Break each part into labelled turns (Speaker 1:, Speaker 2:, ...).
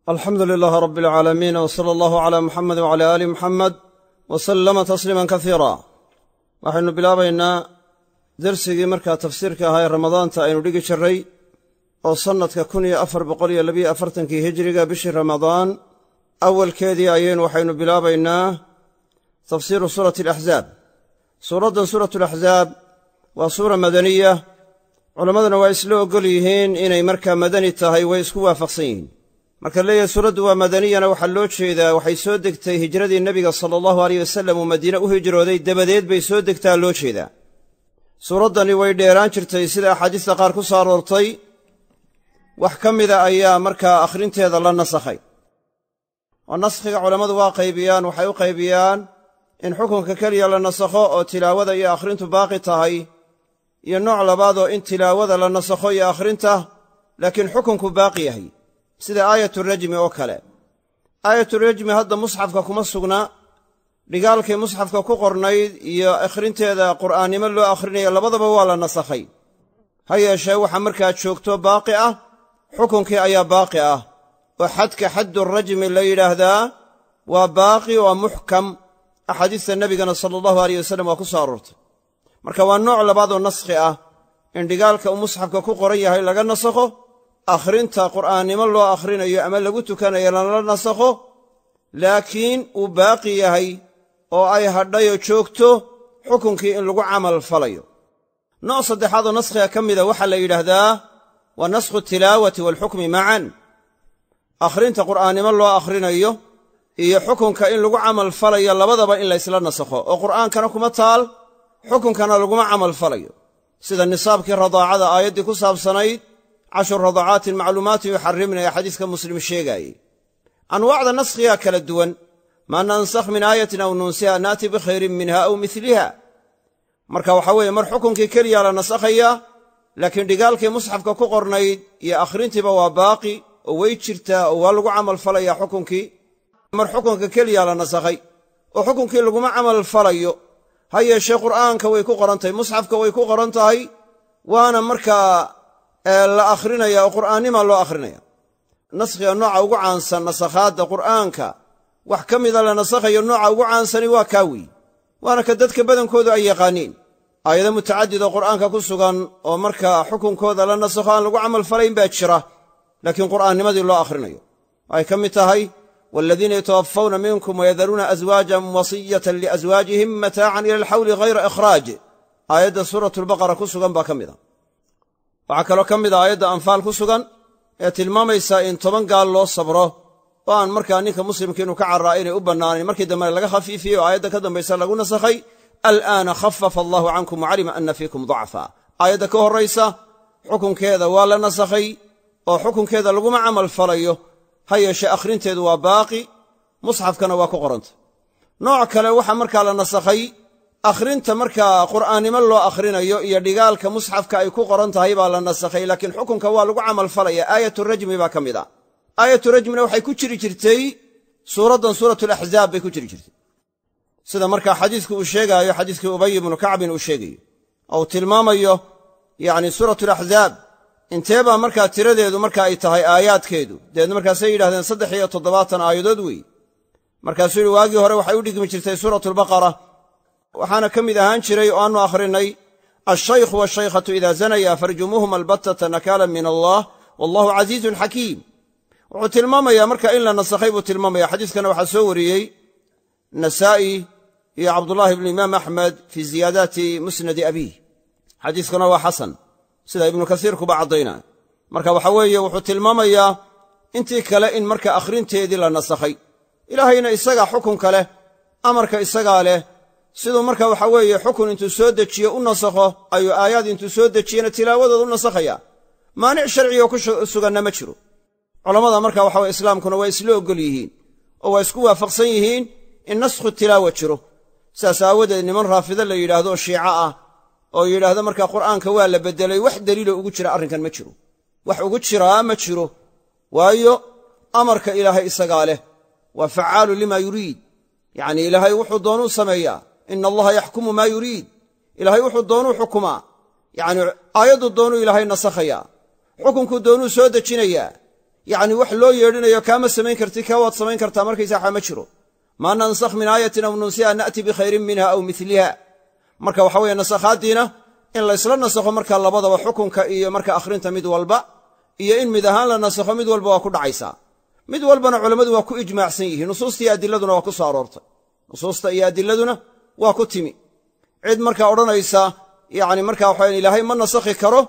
Speaker 1: alxamdu lilaahi rabbi alcaalamiin w sala allahu calaa muxamed wcala aali muxamed wa sallama tasliiman kasiira waxaynu bilaabaynaa dersigii markaa tafsiirka ahaa ee ramadaanta aynu dhigi jirray oo sannadka 1442 hijriga bishii ramadaan awalkeedii ayaynu waxaynu bilaabaynaa tafsiiru suurati alaxzaab suuraddan suuratu alaxzaab waa suura madaniya culammaduna waa isla oggol yihiin inay markaa madani tahay way isku waafaqsan yihiin marka leeyahay suuraddu waa madaniyana waxaa loo jeedaa waxay soo degtay hijradii nebiga sala allahu aleyh wasallam uu madiine u hijrooday dabadeed bay soo degtaa loo jeedaa suuraddani way dheeraan jirtay sida axaadiista qaar ku soo aroortay wax ka mida ayaa markaa akhrinteeda la nasakhay oo naskhiga culammadu waa qaybiyaan waxay u qaybiyaan in xukunka keliya la nasakho oo tilaawada iyo akhrintu baaqi tahay iyo nooc labaadoo in tilaawada la nasakho iyo akhrinta laakiin xukunku baaqi yahay sida aayaturajmi oo kale aayaturajmi hadda musxafka kuma sugna dhigaalkay musxafka ku qornayd iyo akhrinteeda qur'aannimo loo akhrinayo labadaba waa la nasakhay ha yeeshee waxaa markaa joogto baaqi ah xukunkii ayaa baaqi ah oo xadka xaddurajmi la yidhaahdaa waa baaqi waa muxkam axaadiista nebigana sala allahu aleyh wasallam waa ku soo aroortay marka waa nooc labaadoo naskhi ah in dhigaalka uu musxafka ku qoran yahay laga nasakho akhrinta qur'aannimo loo akhrinayo ama lagu tukanayo lala nasakho laakiin uu baaqi yahay oo ay hadhayoo joogto xukunkii in lagu camal falayo nooc saddexaadoo naskhiga ka mida waxaa la yidhaahdaa waa naskhu tilaawati waalxukmi macan akhrinta qur'aannimo loo akhrinayo iyo xukunka in lagu camal falayo labadaba in laysla nasakho oo qur'aankana kuma taal xukunkana laguma camal falayo sida nisaabkii radaacada aayaddii ku saabsanayd 10 radacaatin macluumaatin yuxarrimna ee xadiiska muslim sheegaayey anwaacda naskhiga kala duwan maa nansakh min aayatin aw nunsiha naati bikhayrin minha aw miliha marka waxaa weeye mar xukunkii keliya la nasakhayaa laakiin dhigaalkii musxafka ku qornayd iyo akhrintiiba waa baaqi oo way jirtaa oo waa lagu camal falayaa xukunkii mar xukunka keliya la nasakhay oo xukunkii laguma camal falayo ha yeeshee qur'aanka way ku qoran tahay musxafka way ku qoran tahay waana markaa la akhrinaya oo qur'aannima loo akhrinaya naskhiga nooca ugu caansan nasakhaadda qur'aanka wax ka mida la nasakhayo nooca ugu caansani waa kaa weeye waana ka dadka badankoodu ay yaqaaniin aayado mutacadid oo qur'aanka ku sugan oo markaa xukunkooda la nasakho aan lagu camal falayn baa jira laakiin qur'aannimadii loo akhrinayo waxay ka mid tahay waaladiina yatawaffawna minkum wayadaruuna aswaajan wasiyatan liaswaajihim mataacan ila alxawli hayra ikhraaj aayadda suuratulbaqara ku sugan baa ka mid a waxaa kaloo ka mid a aayadda anfaal ku sugan ee tilmaamaysa in 10 gaal loo sabro oo aan markaa ninka muslimka inuu ka carraa inay u bannaanayn markii dambena laga khafiifiyey oo aayadda ka dambaysa lagu nasakhay al'aana khafafa allahu cankum wacalima anna fiikum dacfa aayadda ka horraysa xukunkeeda waa la nasakhay oo xukunkeeda laguma camal falayo ha yeeshee akhrinteedu waa baaqi musxafkana waa ku qoranta nooc kale waxaa markaa la nasakhay akhrinta markaa qur'aannimo loo akhrinayo iyo dhigaalka musxafka ay ku qoran tahay baa la nasakhay laakiin xukunka waa lagu camal falaya aayaturajmi baa ka mid a aayaturajmina waxay ku jiri jirtay suuraddan suuratulaxzaab bay ku jiri jirtay sida markaa xadiisku uu sheegaayo xadiiskii ubay ibnu kacbin uu sheegayo oo uu tilmaamayo yacni suuratulaxzaab intee baa markaa tiradeedu marka ay tahay aayaadkeedu dabeedna markaasay yidhahdeen 73 aayadood weeye markaasuu yidhi waagii hore waxay u dhigmi jirtay suuratulbaqara waxaana ka mid ahaan jiray oo aannu akhrinay alshaykhu waashaykhatu idaa zanaya farjumuuhuma albattata nakaalan min allah wallahu casiizun xakiim wuxuu tilmaamayaa marka in la nasakhay buu tilmaamaya xadiiskana waxaa soo wariyey nasaa'i iyo cabdullaahi ibnu imaam axmed fii ziyaadaati musnadi abiih xadiiskuna waa xasan sida ibnu kasiirkuba caddaynaa marka waxa weeye wuxuu tilmaamayaa intii kale in marka akhrinteedii la nasakhay ilaahayna isagaa xukunka leh amarka isagaa leh siduu marka waxa weeye xukun intuu soo dejiyo u nasakho ayuu aayaad intuu soo dejiyena tilaawadooda u nasakhayaa maanic sharcigo ku suganna ma jiro culammada marka waxa weye islaamkuna waa isla oggol yihiin oo waa isku waafaqsan yihiin in naskhu tilaawa jiro saas aawadeed niman raafida la yidhaahdo oo shiico ah oo yidhaahdo markaa qur'aanka waa la beddelay wax daliilo ugu jira arrinkan ma jiro wax ugu jiraa ma jiro waayo amarka ilaahay isagaa leh waa facaalu limaa yuriid yacnii ilaahay wuxuu doonuu sameeyaa ina allaha yaxkumu maa yuriid ilaahay wuxuu doonuu xukumaa yacnii aayaddu doonuu ilaahay nasakhayaa xukunkuu doonuu soo dejinayaa yacni wax loo yeedhinayo kaama samayn karti kaa waad samayn kartaa markaysaa waxa ma jiro maa nansakh min aayatin aw nunsiha na'ti bikhayrin minha aw miliha marka waxa weeye nasakhaaddiina in laysla nasakho markaa labadaba xukunka iyo marka akhrinta mid walba iyo in mid ahaan la nasakho mid walba waa ku dhacaysaa mid walbana culammadu waa ku ijmaacsan yihiin nusuusta iyo adilladuna waa ku soo aroortay nusuusta iyo adilladuna waa ku timi cid markaa odhanaysa yacni markaa waxaweyan ilaahay ma nasakhi karo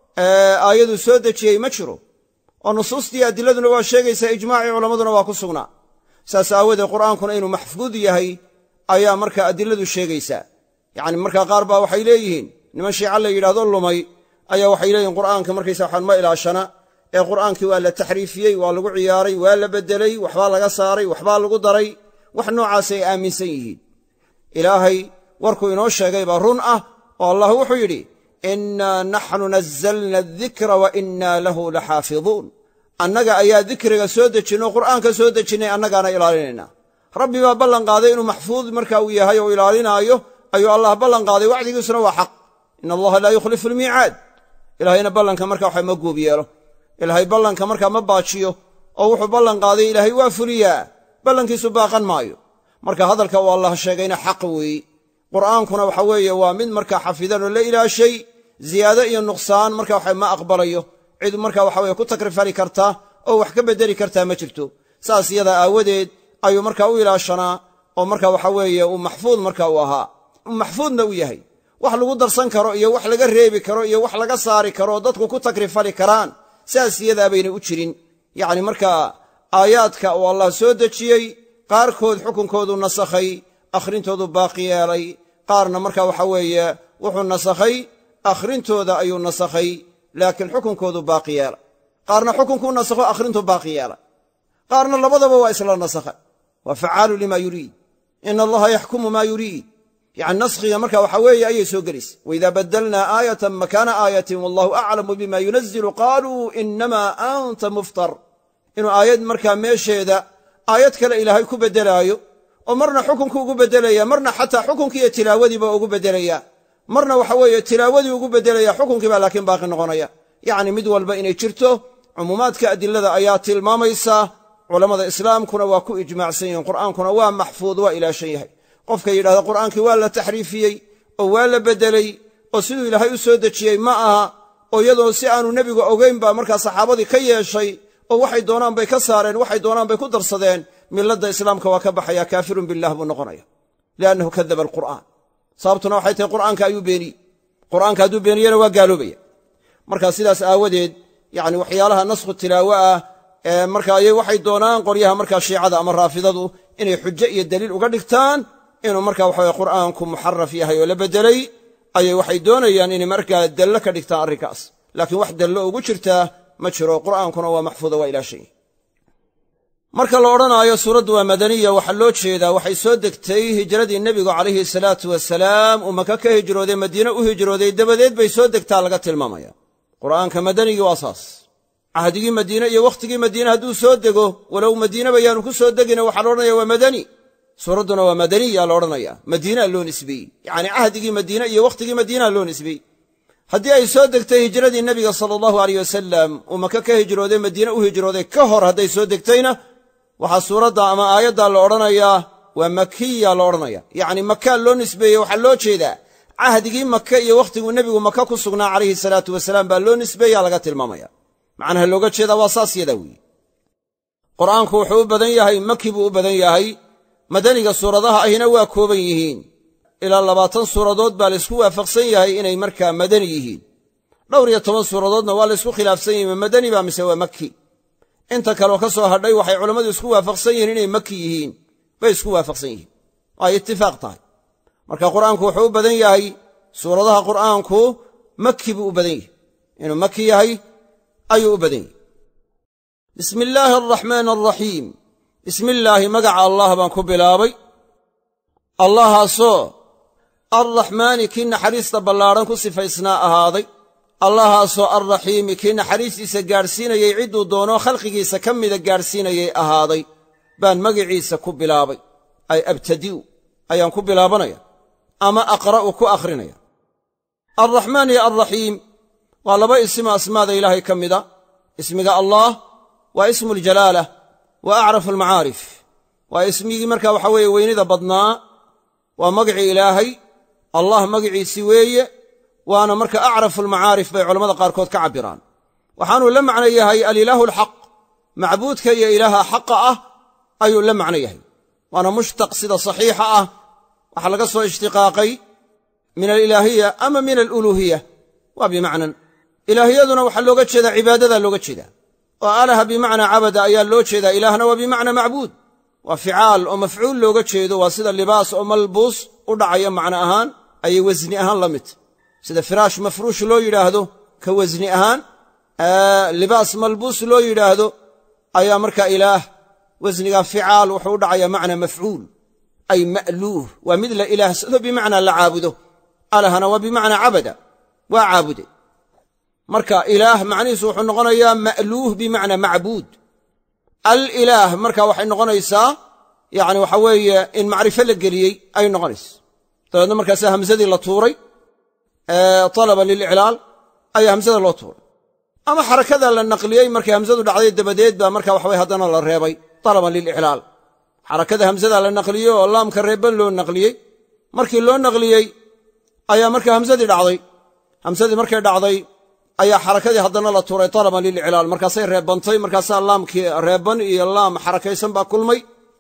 Speaker 1: aayaduu soo dejiyey ma jiro oo nusuustii adilladuna waa sheegaysaa ijmaacii culammaduna waa ku sugnaa saas aawadeed qur'aankuna inuu maxfuud yahay ayaa markaa adilladu sheegaysaa yacni markaa qaar baa waxay leeyihiin niman shiica la yidhahdo lumay ayaa waxay leeyihin qur'aanka markaysa waxaan ma ilaashana ee qur'aankii waa la taxriifiyey waa lagu ciyaaray waa la beddelay waxbaa laga saaray waxbaa lagu daray wax noocaasay aaminsan yihiin ilaahay warkuu inoo sheegay baa run ah oo allah wuxuu yidhi innaa naxnu nazzalna adikra wa innaa lahu laxaafiduun annaga ayaa dikriga soo dejinno qur'aanka soo dejinnay annagaana ilaalinaynaa rabbi baa ballan qaaday inuu maxfuud marka uu yahay oo ilaalinaayo ayuu allah ballan qaaday wacdigiisuna waa xaq in allaha laa yukhlifu almiicaad ilaahayna ballanka marka waxa ma guub yeelo ilaahay ballanka markaa ma baajiyo oo wuxuu ballan qaaday ilaahay waa fuliyaa ballankiisu baaqan maayo marka hadalka uu allah sheegayna xaq weeye qur'aankuna waxa weeye waa mid markaa xafidan oo la ilaashay ziyaado iyo nuqsaan marka waxa ma aqbalayo cid marka waxa weye ku takrifali kartaa oo wax ka beddeli kartaa ma jirto saas iyadaa aawadeed ayuu markaa u ilaashanaa oo marka waxa weeye uu maxfuud marka uu ahaa maxfuudna u yahay wax lagu darsan karo iyo wax laga reebi karo iyo wax laga saari karo dadku ku takrifali karaan saas iyadaa bayna u jirin yacni markaa aayaadka uu allah soo dejiyey qaarkood xukunkoodu nasakhay akhrintoodu baaqi yeelay qaarna marka waxa weeye wuxuu nasakhay akhrintooda ayuu nasakhay laakiin xukunkoodu baaqi yeelay qaarna xukunkuu nasakho akhrintuu baaqi yeelay qaarna labadaba waa isla nasakha waa facaalu lima yuriid ina allaha yaxkumu maa yuriid yacni naskhiga marka waxa weeye ayay soo gelaysa waidaa baddalnaa aayatan makaana aayatin wallahu aclamu bima yunazilu qaaluu inamaa anta muftar inuu aayad markaa meesheeda aayad kale ilaahay ku beddelaayo oo marna xukunkii ugu beddelaya marna xataa xukunkii iyo tilaawadiiba ugu beddelaya marna waxa weeye tilaawadii ugu beddelaya xukunkii baa laakiin baaqi noqonaya yacni mid walba inay jirto cumuumaadka adilada ayaa tilmaamaysaa culammada islaamkuna waa ku ijmaacsan yihiin qur'aankuna waa maxfuud waa ilaashan yahay qofka yidhahda qur'aankii waa la taxriifiyey oo waa la beddelay oo siduu ilaahay u soo dejiyey ma aha oo iyadoo si aanu nebigu ogayn baa markaa saxaabadii ka yeeshay oo waxay doonaan bay ka saareen waxay doonaan bay ku darsadeen milladda islaamka waa ka baxaya kaafirun billaah buu noqonaya liannahu kadaba alqur'aan sababtuna waxay tahay qur'aanka ayuu beeniyey qur'aanka hadduu beeniyena waa gaaloobaya marka sidaas aawadeed yacni waxyaalaha naskhu tilaawo ah ee marka ayay waxay doonaan qolyaha markaa shiicada ama raafidadu inay xujo iyo daliil uga dhigtaan inuu marka waxaweye qur'aanku muxaraf yahay oo la beddelay ayay waxay doonayaan inay markaa dallo ka dhigtaan arrinkaas laakiin wax dallo ugu jirtaa ma jiro qur'aankuna waa maxfuuda waa ilaashay marka la odhanaayo suuraddu waa madaniya waxaa loo jeedaa waxay soo degtay hijradii nebigu calayhi salaatu wasalaam uu maka ka hijrooday madiine u hijrooday dabadeed bay soo degtaa laga tilmaamaya qur'aanka madanigii waa saas cahdigii madiine iyo wakhtigii madiine hadduu soo dego walow madiineba yaanu ku soo degina waxaa la odhanaya waa madani suuradduna waa madaniya la odhanaya madiinaa loo nisbeeyey yacni cahdigii madiine iyo wakhtigii madiinaa loo nisbeeyey haddii ay soo degtay hijradii nebiga sala allahu aleyh wasalam uu maka ka hijrooday madiine u hijrooday ka hor hadday soo degtayna waxaa suuradda ama aayaddaa la odhanayaa waa makiya la odhanaya yacni makaa loo nisbeeyey waxaa loo jeedaa cahdigii maka iyo wakhtiguu nebigu maka ku sugnaa calayhi salaatu wasalaam baa loo nisbeeyaa laga tilmaamaya macnaha looga jeedaa waa saas yadaa weeye qur'aanku wuxuu u badan yahay maki buu u badan yahay madaniga suuradaha ahina waa kooban yihiin ilaa 20 suuradood baa laysku waafaqsan yahay inay markaa madani yihiin dhowr iyo 10 suuradoodna waa laysku khilaafsan yihiin madani baa mise waa maki inta kaleo ka soo hadhay waxay culammadu isku waafaqsan yihiin inay maki yihiin bay isku waafaqsan yihiin ay ittifaaq tahay marka qur'aanku wuxuu u badan yahay suuradaha qur'aanku maki buu u badan yahay inuu maki yahay ayuu u badan yahay bismi illaahi araxmaani araxiim bismi illaahi magaca allah baan ku bilaabay allahaasoo arraxmaani kii naxariista ballaadhan ku sifaysnaa ahaaday allahaasoo alraxiimi kii naxariistiisa gaadhsiinayey cidduu doonoo khalqigiisa ka mida gaadhsiinayay ahaaday baan magiciisa ku bilaabay ay abtadi'u ayaan ku bilaabanaya ama aqra'u ku akhrinaya alraxmaan iyo alraxiim waa laba isimo asmaada ilaahay ka mida ismiga allaah waa ismu aljalaalah wa acrafu almacaarif waa ismigii marka waxa weeye weynida badnaa waa magicii ilaahay allah magiciisii weeye waana marka acrafu almacaarif bay culammada qaarkood ka cabbiraan waxaanuu la macno yahay alilaahu alxaq macbuudka iyo ilaaha xaqa ah ayuu la macno yahay waana mushtaq sida saxiixa ah waxaa laga soo ishtiqaaqay min alilaahiya ama min aluluuhiya waa bimacnan ilaahiyaduna waxaa looga jeedaa cibaadadaa looga jeedaa oo alaha bimacnaa cabada ayaa loo jeedaa ilaahna waa bimacnaa macbuud waa ficaal oo mafcuul looga jeedo waa sida libaas oo malbuus u dhacaya macno ahaan ayay wasni ahaan la mid sida firaash mafruush loo yidhaahdo ka wasni ahaan libaas malbuus loo yidhaahdo ayaa marka ilaah wasniga ficaal wuxuu u dhacayaa macna mafcuul ay ma'luuh waa mid la ilaahsado bimacnaa la caabudo alahana waa bimacnaa cabada waa caabude marka ilaah macnihiisu wuxuu noqonayaa ma'luuh bimacnaa macbuud alilaah marka waxay noqonaysaa yani waxa weeye in macrifo la geliyey ayay noqonaysa dabeedna markaasa hamsadii la tuuray talaban liliclaal ayaa hamsada loo tuuray ama xarakada la naqliyey markay hamsadu dhacday dabadeed baa marka waxaweye haddana la reebay talaban liliclaal xarakada hamsada la naqliyey oo laamka reeban loo naqliyey markii loo naqliyey ayaa marka hamsadii dhacday hamsadii markay dhacday ayaa xarakadii haddana la tuuray talaban liliclaal markaasay reebantay markaasaa laamkii reeban iyo laam xarakaysan baa kulmay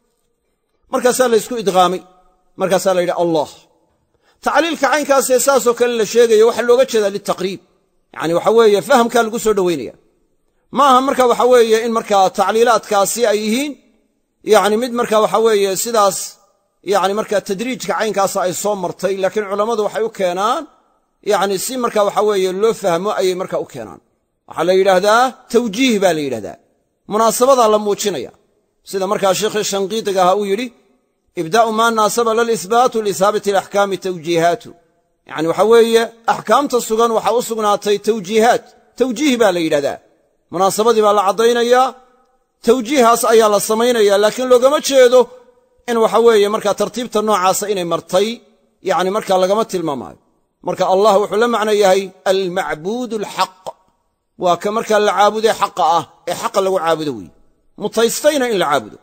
Speaker 1: markaasaa la ysku idqaamay markaasaa la yidhi allah tacliilka caynkaasee saasoo kale la sheegayo waxaa looga jeedaa litaqriib yani waxa weeye fahamkaa lagu soo dhowaynaya ma aha marka waxa weeye in markaa tacliilaadkaasi ay yihiin yani mid marka waxa weeye sidaas yani marka tadriijka caynkaasa ay soo martay laakiin culammadu waxay u keenaan yani si marka waxa weeye loo fahmo ayay marka u keenaan waxaa la yidhaahdaa tawjiih baa la yidhahdaa munaasabadaa la muujinaya sida markaa sheekhii shanqiitiga ahaa uu yidhi ibdaa'u maa naasaba lalisbaatu lihaabiti alaxkaami tawjiihaatu yani waxa weeye axkaamta sugan waxaa u sugnaatay tawjiihaat tawjiih baa la yidhahdaa munaasabadii baa la caddaynayaa tawjiihaas ayaa la samaynaya laakiin loogama jeedo in waxa weeye markaa tartiibta noocaasa inay martay yani markaa lagama tilmaamaayo marka allah wuxuu la macno yahay almacbuud alxaq waa ka markaa la caabudee xaqa ah ee xaqa lagu caabudo weeye mutaystayna in la caabudo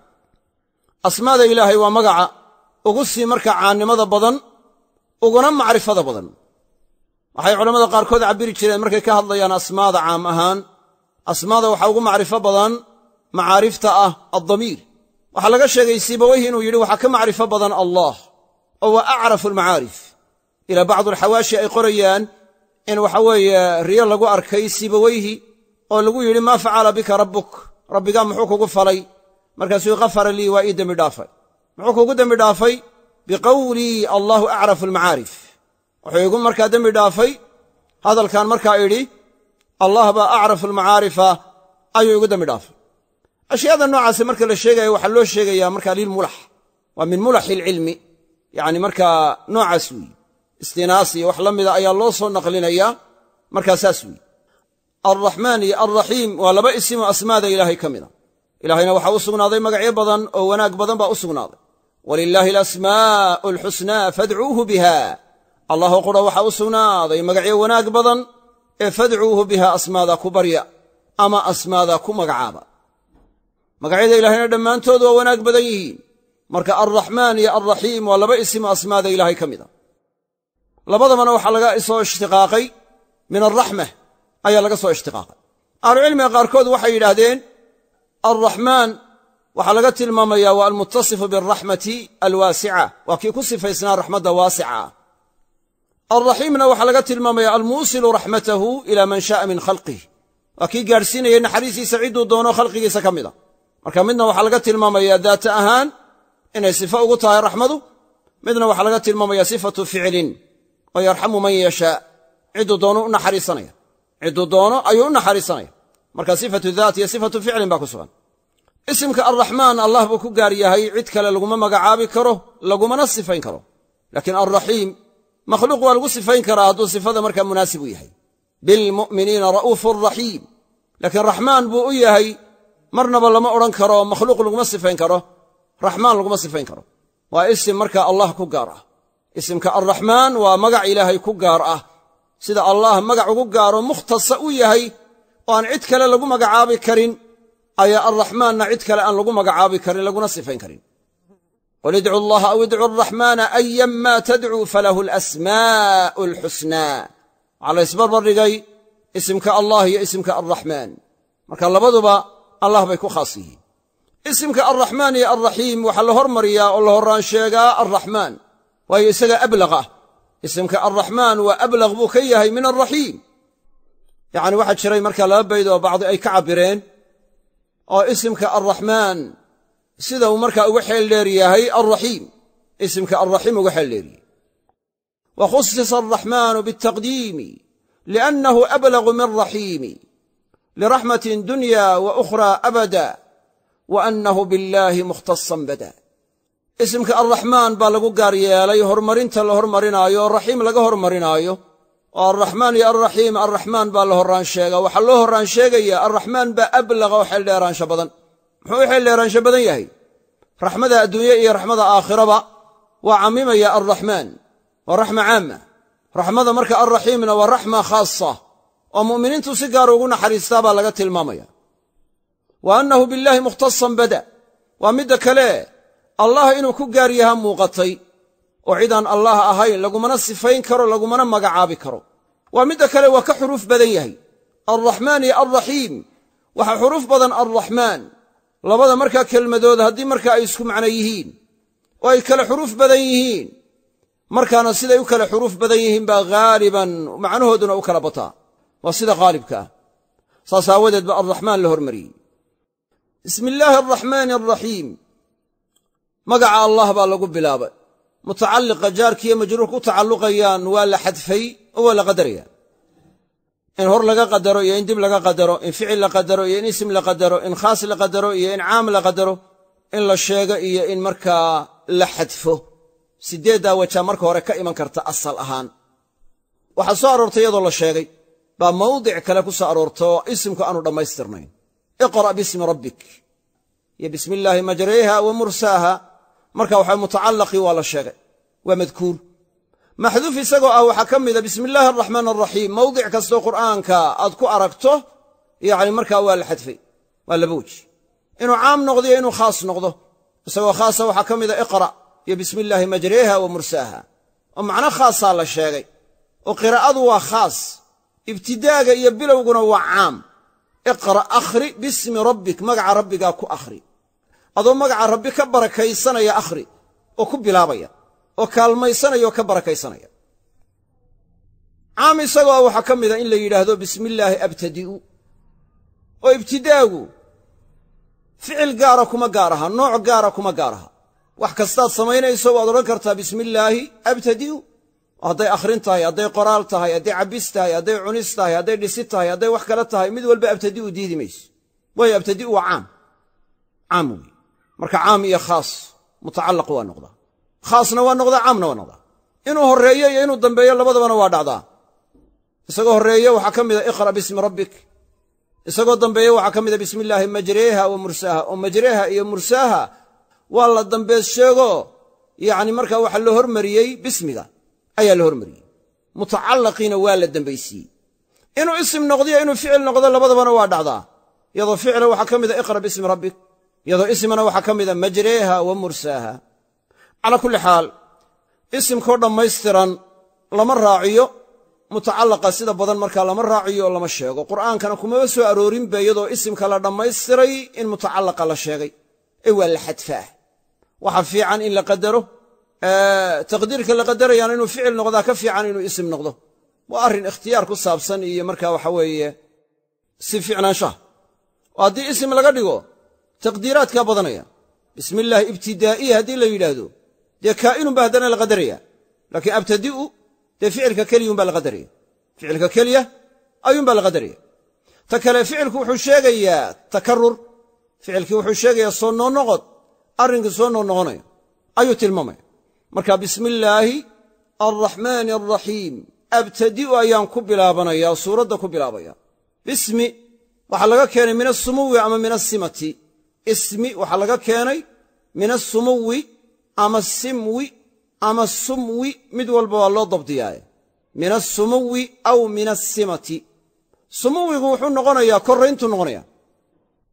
Speaker 1: asmaada ilaahay waa magaca ugu sii markaa caannimada badan uguna macrifada badan waxay culammada qaarkood cabbiri jireen markay ka hadlayaan asmaada caam ahaan asmaada waxaa ugu macrifo badan macaarifta ah addamiir waxaa laga sheegay sibawayhi inuu yidhi waxaa ka macrifo badan allah oo waa acrafu almacaarif ilaa bacdu alxawaashi ay qorayaan in waxa weeye riyo lagu arkay sibawayhi oo lagu yidhi maa facala bika rabbuk rabbigaa muxuu kugu falay markaasuu khafara lii waa ii dembi dhaafay muxuu kugu dembi dhaafay biqawlii allahu acrafu almacaarif wuxuu igu markaa dembi dhaafay hadalkan markaa idhi allah baa acrafu almacaarifa ayuu igu dembi dhaafay ashyaada noocaasi marka la sheegaya waxaa loo sheegayaa markaa lilmulax waa min mulaxi alcilmi yani markaa noocaas weeye istinaas iyo wax la mida ayaa loo soo naqlinayaa markaa saas weeye alraxmaan iyo alraxiim waa laba isimoo asmaada ilaahay ka mida ilaahayna waxaa u sugnaaday magacyo badan oo wanaag badan baa u sugnaaday walilaahi alasmaa'u alxusnaa fadcuuhu biha allahoo qura waxaa u sugnaaday magacyo wanaag badan ee fadcuuhu biha asmaada ku barya ama asmaada ku magacaaba magacyada ilaahayna dhammaantood waa wanaag badan yihiin marka alraxmaan iyo alraxiim waa laba isimoo asmaada ilaahay ka mida labadabana waxaa laga soo ishtiqaaqay min alraxma ayaa laga soo ishtiqaaqay ahlucilmiga qaarkood waxay yidhaahdeen alraxmaan waxaa laga tilmaamayaa waa almuttasifu bialraxmati alwaasica waa kii ku sifaysnaa raxmadda waasica ah alraxiimna waxaa laga tilmaamaya almuusilu raxmatahu ilaa man sha'a min khalqih waa kii gaadhsiinayay naxariistiisa cidduu doono khalqigiisa ka mida marka midna waxaa laga tilmaamayaa daata ahaan inay sifo ugu tahay raxmadu midna waxaa laga tilmaamaya sifatu ficlin oo yarxamu man yashaa cidduu doono u naxariisanaya cidduu doono ayuu u naxariisanaya marka sifatu daat iyo sifatu ficlin baa ku sugan isimka alraxmaan allah buu ku gaar yahay cid kale laguma magacaabi karo lagumana sifayn karo laakiin alraxiim makhluuq waa lagu sifayn karaa hadduu sifada markaa munaasib u yahay bilmu'miniina ra'uufun raxiim laakiin raxmaan buu u yahay marnaba lama odhan karo makhluuq laguma sifayn karo raxmaan laguma sifayn karo waa isim markaa allah ku gaar ah isimka alraxmaan waa magac ilaahay ku gaar ah sida allah magac ugu gaaro mukhtasa u yahay oo aan cid kale lagu magacaabi karin ayaa arraxmaanna cid kale aan lagu magacaabi karin laguna sifayn karin. qul idcu allaha aw idcu arraxmaana ayanmaa tadcuu falahu alasmaa'u alxusnaa. waxaa la isbarbar dhigay isimka allah iyo isimka arraxmaan, marka labaduba allah bay ku khaas yihiin. isimka arraxmaan iyo arraxiim waxaa la hormariyaa oo la horraan sheegaa arraxmaan, waayo isaga ablaq ah. isimka arraxmaan waa ablaq buu ka yahay min arraxiim. yacni waxaa jiray markaa laba bayd oo bacdi ay ka cabbireen oo isimka arraxmaan sida uu markaa uga xeel dheer yahay arraxiim, isimka arraxiim uga xeel dheer yahay. wa khusisa arraxmaanu biالtaqdiimi liannahu ablagu min raxiimi liraxmatin dunya wa ukhraa abada wa annahu billaahi mukhtasan bada. isimka arraxmaan baa lagu gaar yeelay horumarinta la hormarinaayo raxiim laga hormarinaayo, oo arraxmaan iyo arraxiim arraxmaan baa la horraan sheegaa. waxaa loo horraan sheegayaa arraxmaan baa ablaqa oo xeeldheeraansha badan. muxuu u xeeldheeraansha badan yahay? raxmada adduunye iyo raxmada aakhiraba waa cammimaya arraxmaan, waa raxma caama. raxmada marka arraxiimna waa raxma khaasa oo mu'miniintu si gaar ugu naxariistaa baa laga tilmaamaya. wa annahu billaahi mukhtasan bada waa midda kale allah inuu ku gaar yahaa muuqatay oo cidaan allah ahayn lagumana sifayn karo, lagumana magacaabi karo. waa midda kale waa ka xuruuf badan yahay. arraxmaan iyo arraxiim waxaa xuruuf badan arraxmaan, labada markaa kelmadood haddii markaa ay isku macno yihiin oo ay kale xuruuf badan yihiin, markaana siday u kale xuruuf badan yihiin baa haaliban macnahooduna u kala bataa. waa sida haalibka ah. saas aawadeed ba arraxmaan la hormariyey. bismi illaahi arraxmaani arraxiim, magaca allah baa lagu bilaabay. mutacalliqa jaarkiiyo majruur ku tacalluqayaan waa la xadfay oo waa la qadaraya. in hor laga qadaro iyo in dib laga qadaro, in ficil la qadaro iyo in isim la qadaro, in khaas la qadaro iyo in caam la qadaro, in la sheego iyo in markaa la xadfo. sideeddaa wajaa marka hore ka iman karta asal ahaan. waxaa soo aroortay iyadoo la sheegay baa mawdic kale ku soo aroorta oo isimku aanu dhammaystirnayn. iqra' bismi rabbik iyo bismi illaahi majreeha wa mursaaha, marka waxaa mutacallaqii waa la sheegay, waa madkuur. maxduuf isagoo ah waxaa ka mida bismi illaahi araxmaan araxiim. mawdic kastoo qur'aanka aad ku aragto yacni markaa waa la xadfay, waa laba weji. inuu caam noqdo iyo inuu khaas noqdo. isagoo khaasa waxaa ka mida iqra' iyo bismi illaahi majreeha wa mursaaha, oo macno khaasaa la sheegay oo qiraa'adu waa khaas, ibtidaaga iyo bilowguna waa caam. iqra' akhri bismi rabbik, magaca rabbigaa ku akhri, adoo magaca rabbi ka barakaysanaya akhri oo ku bilaabaya oo kaalmaysanaya oo ka barakaysanaya. caam isagoo ah waxaa ka mida in la yidhaahdo bismi illaahi abtadi'u, oo ibtidaagu ficil gaara kuma gaar aha, nooc gaara kuma gaar aha. wax kastaad samaynayso waad odhan kartaa bismi illaahi abtadi'u, hadday akhrin tahay, hadday qoraal tahay, hadday cabbis tahay, hadday cunis tahay, hadday dhisi tahay, hadday wax kale tahay, mid walba abtadi'u diidi mayso. waayo abtadi'u waa caam, caam wey. marka caam iyo khaas mutacallaq waa noqdaa, khaasna waa noqdaa, caamna waa noqdaa. inuu horreeyo iyo inuu dambeeyo labadabana waa dhacdaa. isagoo horreeyo waxaa ka mida iqra' bismi rabbik, isagoo dambeeyo waxaa ka mida bismi illaahi majreeha wa mursaaha. oo majreeha iyo mursaaha waa la dambeed sheego, yacni markaa waxaa la hormariyey bismiga ayaa la hormariyey, mutacallaqiina waa la dambaysiiyey. inuu isim noqdiyo inuu ficil noqdo labadabana waa dhacdaa. iyadoo ficila waxaa ka mida iqra' bismi rabbik, iyadoo ismina waxaa ka mida majreeha wa mursaaha. calaa kulli xaal isimkoo dhammaystiran lama raaciyo, mutacallaqa sida badan markaa lama raaciyo oo lama sheego. qur'aankana kumaba soo aroorinba iyadoo isimka la dhammaystiray in mutacallaqa la sheegay, ee waa la xadfaa. waxa fiican in la qadaro, taqdiirka la qadarayaana inuu ficil noqdaa ka fiican inuu isim noqdo. waa arrin ikhtiyaar ku saabsan iyo markaa waxa weeye si fiicnaanshaha. oo haddii isim laga dhigo taqdiiraadkaa badanaya. bismi illaahi ibtidaa'iya haddii la yidhaahdo dee kaa'inun baa haddana la qadaraya, laakiin abtadi'u dee ficilka keliyunbaa la qadaraya, ficilka keliya ayuunbaa la qadaraya. ta kale ficilku wuxuu sheegayaa takarur, ficilkii wuxuu sheegayaa soo noqnoqod, arrinkii soo noqnoqonaya ayuu tilmaamaya. marka bismi illaahi arraxmaani arraxiim, abtadi'u ayaan ku bilaabanayaa, suuradda ku bilaabaya. bismi waxaa laga keenay min asumuwi ama min asimati. ismi waxaa laga keenay min asumuwi ama simwi ama sumwi, mid walba waa loo dabdiyaaye. min asumuwi aw min asimati. sumuwigu wuxuu noqonayaa korrayntuu noqonaya,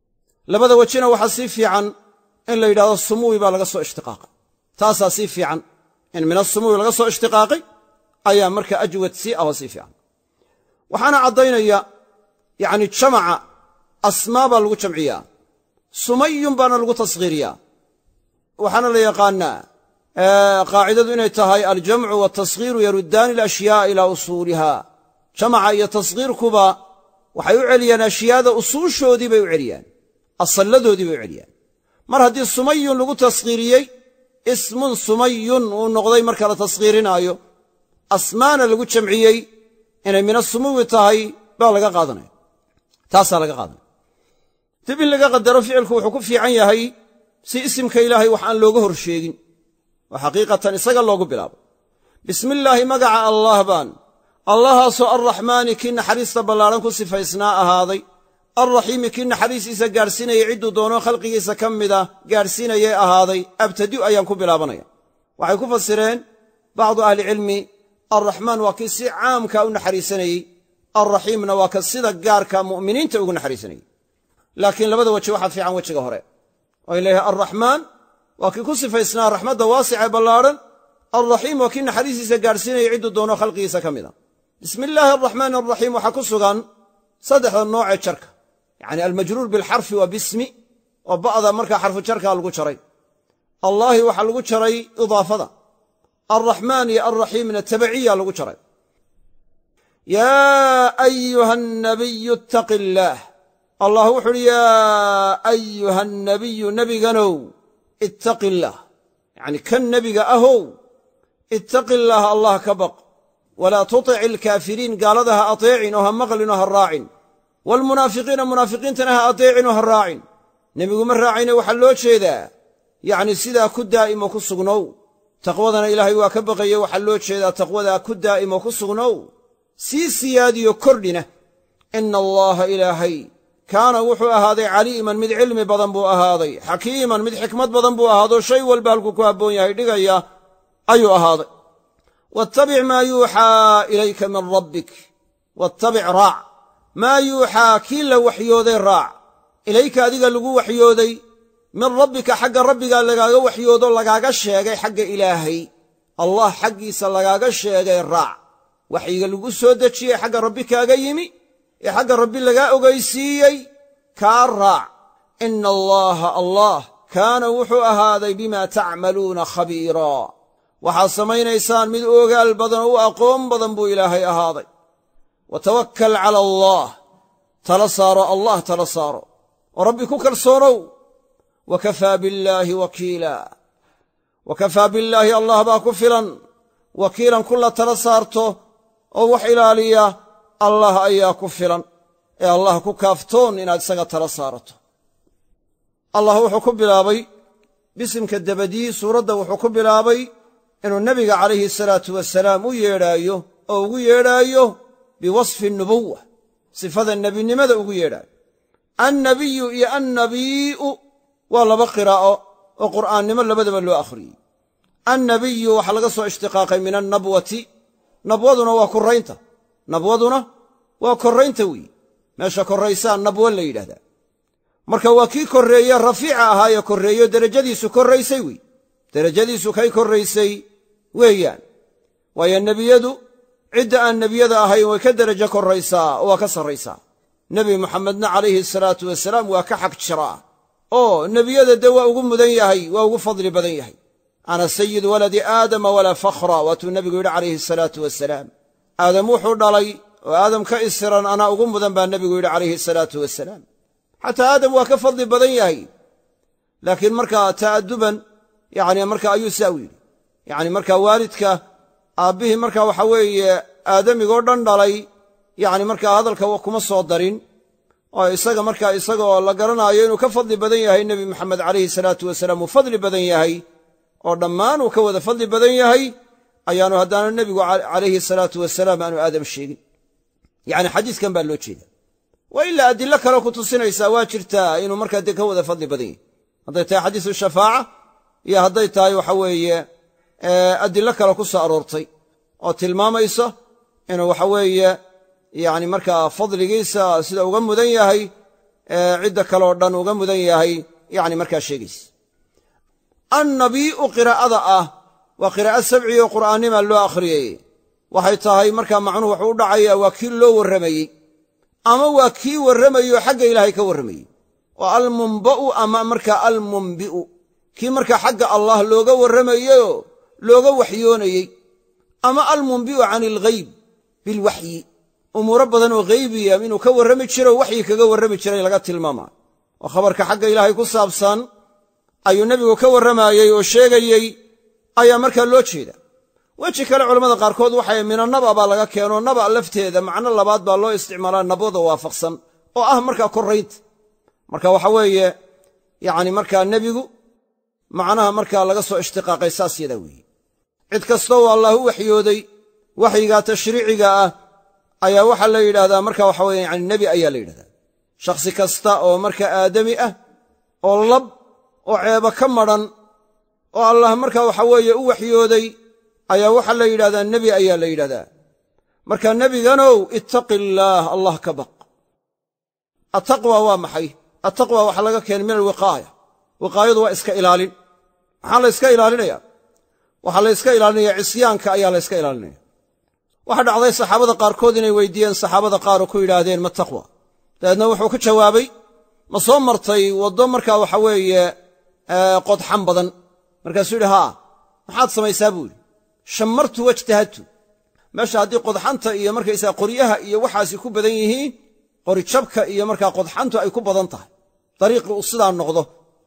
Speaker 1: labada wejina waxaa sii fiican in la yidhahdo sumuwi baa laga soo ishtiqaaqay taasaa sii fiican in min asumuwi laga soo ishtiqaaqay ayaa marka ajwad sii ahoo sii fiican waxaana caddaynaya yacni jamaca asmaa baa lagu jamciyaa sumayun baana lagu tasghiiriyaa waxaana la yaqaannaa qaacidadu inay tahay aljamcu waatasghiiru yaruddaani alashyaaa ilaa usuuliha jamaca iyo tasghiirkuba waxay u celiyaan ashyaada usuushoodii bay u celiyaan asalladoodii bay u celiyaan mar haddii sumayun lagu tasghiiriyey ismun sumayun uu noqday marka la tasghiirinaayo asmaana lagu jamciyey inay min asumuwi tahay baa laga qaadanaya taasaa laga qaadanaya dib in laga qadaro ficilku wuxuu ku fiican yahay si isimka ilaahay wax aan looga hor sheegin oo xaqiiqatan isaga loogu bilaabo bismillaahi magaca allaah baan allahaasoo arraxmaani kii naxariista ballaaran ku sifaysnaa ahaaday alraxiimi kii naxariistiisa gaadhsiinayay cidduu doono khalqigiisa ka mida gaadhsiinayay ahaaday abtadi'u ayaan ku bilaabanaya waxay ku fasireen bacdu ahlicilmi alraxmaan waa kii si caamka u naxariisanayey alraxiimna waa ka sida gaarka mu'miniinta ugu naxariisanayey laakiin labada weji waxaa fiican wejiga hore oo in leeyahay alraxmaan waa kii ku sifaysnaa raxmadda waasica ee ballaadhan alraxiim waa kii naxariistiisa gaadhsiinayay cidduu doono khalqigiisa ka mida bismi illaahi araxmaani araxiim waxaa ku sugan saddexda noocee jarka yacni almajruur bilxarfi waa bismi oo ba'da markaa xarfu jarkaa lagu jaray allaahi waxaa lagu jaray idaafada alraxmaan iyo alraxiimna tabiciya lagu jaray yaa ayuha annabiyu ittaqi illaah allah wuxu uhi yaa ayuha annabiyu nebiganow ittaqi illaah yacni kan nebiga ahow ittaqi illaah allah ka baq walaa tutic ilkaafiriin gaalada ha ateecin oo ha maqlin oo ha raacin waalmunaafiqiina munaafiqiintana ha ateecin oo ha raacin nebigu ma raacayne waxaa loo jeedaa yacni sidaa ku daa'im oo ku sugnow taqwadana ilaahay waa ka baqaye waxaa loo jeedaa taqwadaa ku daa'im oo ku sugnow sii siyaadiyo kordhina ina allaaha ilaahay kaana wuxuu ahaaday caliiman mid cilmi badan buu ahaaday xakiiman mid xikmad badan buu ahaadoo shay walba halkuu ku habboon yahay dhigaya ayuu ahaaday wattabic maa yuuxaa ilayka min rabbik wattabic raac maa yuuxaa kii la waxyooday raac ilayka adiga lagu waxyooday min rabbika xagga rabbigaa lagaaga waxyoodo lagaaga sheegay xagga ilaahay allah xaggiisa lagaaga sheegay raac waxyiga lagu soo dejiyey xagga rabbi kaaga yimi ee xagga rabbi lagaa ogaysiiyey kaa raac ina allaaha allah kaana wuxuu ahaaday bimaa tacmaluuna khabiiraa waxaad samaynaysaan mid ogaal badan oo u aqoon badan buu ilaahay ahaaday wa tawakkal cala allaah tala saaro allah tala saaro oo rabbi ku kalsoonow wa kafaa billaahi wakiila wa kafaa billaahi allah baa ku filan wakiilan kula tala saarto oo wax ilaaliya allah ayaa ku filan ee allah ku kaaftoon inaad isaga tala saarato allah wuxuu ku bilaabay bisimka dabadii suuradda wuxuu ku bilaabay inuu nebiga calayhi salaatu wasalaam u yeedhaayo oo ugu yeedhaayo biwasfi nubuwa sifada nebinimada ugu yeedhaayo annabiyu iyo annabii'u waa laba qiraa'o oo qur'aannimo labadaba loo akhriyey annabiyu waxaa laga soo ishtiqaaqay min annabwati nabwaduna waa korraynta nabwaduna waa korraynta weeye meesha korraysaa nabwo la yidhahdaa marka waa kii korreeye rafiica ahaayee korreeyo derajadiisu korraysay wey derajadiisu kay korraysay weeyaan waayo nebiyadu cidda aan nebiyada ahayn way ka derajo korraysaa oo waa ka sarraysaa nebi muxamedna calayhi salaatu wasalaam waa ka xag jiraa oo nebiyada dee waa ugu mudan yahay waa ugu fadli badan yahay ana sayidu waladi aadama walaa fakhra waatuu nebigu yidhi calayhi salaatu wasalaam aadam wuxuu dhalay oo aadam ka isiran anaa ugu mudan baa nebigu yidhi calayhi salaatu wasalaam xataa aadam waa ka fadli badan yahay laakiin markaa ta'aduban yani markaa ayuu saa u yidhi yani markaa waalidka aabbihii markaa waxa weeye aadamigoo dhan dhalay yani markaa hadalka kuma soo darin oo isaga markaa isagoo la garanaayo inuu ka fadli badan yahay nebi moxamed calayhi salaatu wasalaam uu fadli badan yahay oo dhammaan uu ka wada fadli badan yahay ayaanu haddaana nebigu calayhi salaatu wasalaam aanu aadam sheegin yani xadiiskan baa loo jeeda waa ilaa adilo kale ku tusinaysaa waa jirtaa inuu markaa dee ka wada fadli badan yahay hadday tahay xadiisu shafaaca iyo hadday tahay waxa weeye adilo kale ku soo aroortay oo tilmaamaysa inuu waxa weeye yani markaa fadligiisa sida uga mudan yahay cidda kaleoo dhan uga mudan yahay yani markaa sheegaysa. annabii'u qiraa'ada ah waa qiraa'o sabci oo qur'aannima loo akhriyey. waxay tahay markaa macnuhu wuxuu u dhacayaa waa kii loo warramayey ama waa kii warramayoo xagga ilaahay ka warramayey. waa almunba'u ama markaa almunbi'u kii markaa xagga allah looga warramayeyoo looga waxyoonayey, ama almunbi'u can ilghayb bilwaxyi umuuro badan oo haybiya inuu ka warrami jiro waxyi kaga warrami jiray laga tilmaamaa. oo khabarka xagga ilaahay ku saabsan ayuu nebigu ka warramayey oo sheegayey ayaa markaa loo jeeda. weji kale culammada qaarkood waxay minannaba baa laga keenoo naba lafteeda macno labaad baa loo isticmaalaa nabada waafaqsan oo ah markaa korraynta. marka waxa weeye yacni markaa nebigu macnaha markaa laga soo ishtiqaaqay saas yadaa weeye. cid kastoo allah u waxyooday waxyigaa tashriiciga ah ayaa waxaa la yidhaahdaa marka waxa weye yani nebi ayaa la yidhahdaa. shakhsi kasta oo marka aadami ah oo lab oo ceeba ka madran oo allah marka waxa weeye u waxyooday ayaa waxaa la yidhahdaa nebi ayaa la yidhahdaa. marka nebiganow ittaqi illaah, allah ka baq. attaqwa waa maxay? attaqwa waxaa laga keenay min alwiqaaya. wiqaayadu waa iska ilaalin. maxaa la yska ilaalinaya? waxaa la yska ilaalinaya cisyaanka ayaa la yska ilaalinaya. waxaa dhacday saxaabada qaarkood inay weydiiyeen saxaabada qaar oo ku yidhaahdeen ma taqwa. dabeedna wuxuu ku jawaabay, ma soo martay waddo markaa waxa weeye qodxan badan? markaasuu yidhi haa. maxaad samaysaa buu yidhi, shamartu wajtahadtu. meesha haddii qodxanta iyo markaysaa qoryaha iyo waxaasi ku badan yihiin, qorijabka iyo markaa qodxantu ay ku badan tahay, dariiqii uu sidaa noqdo,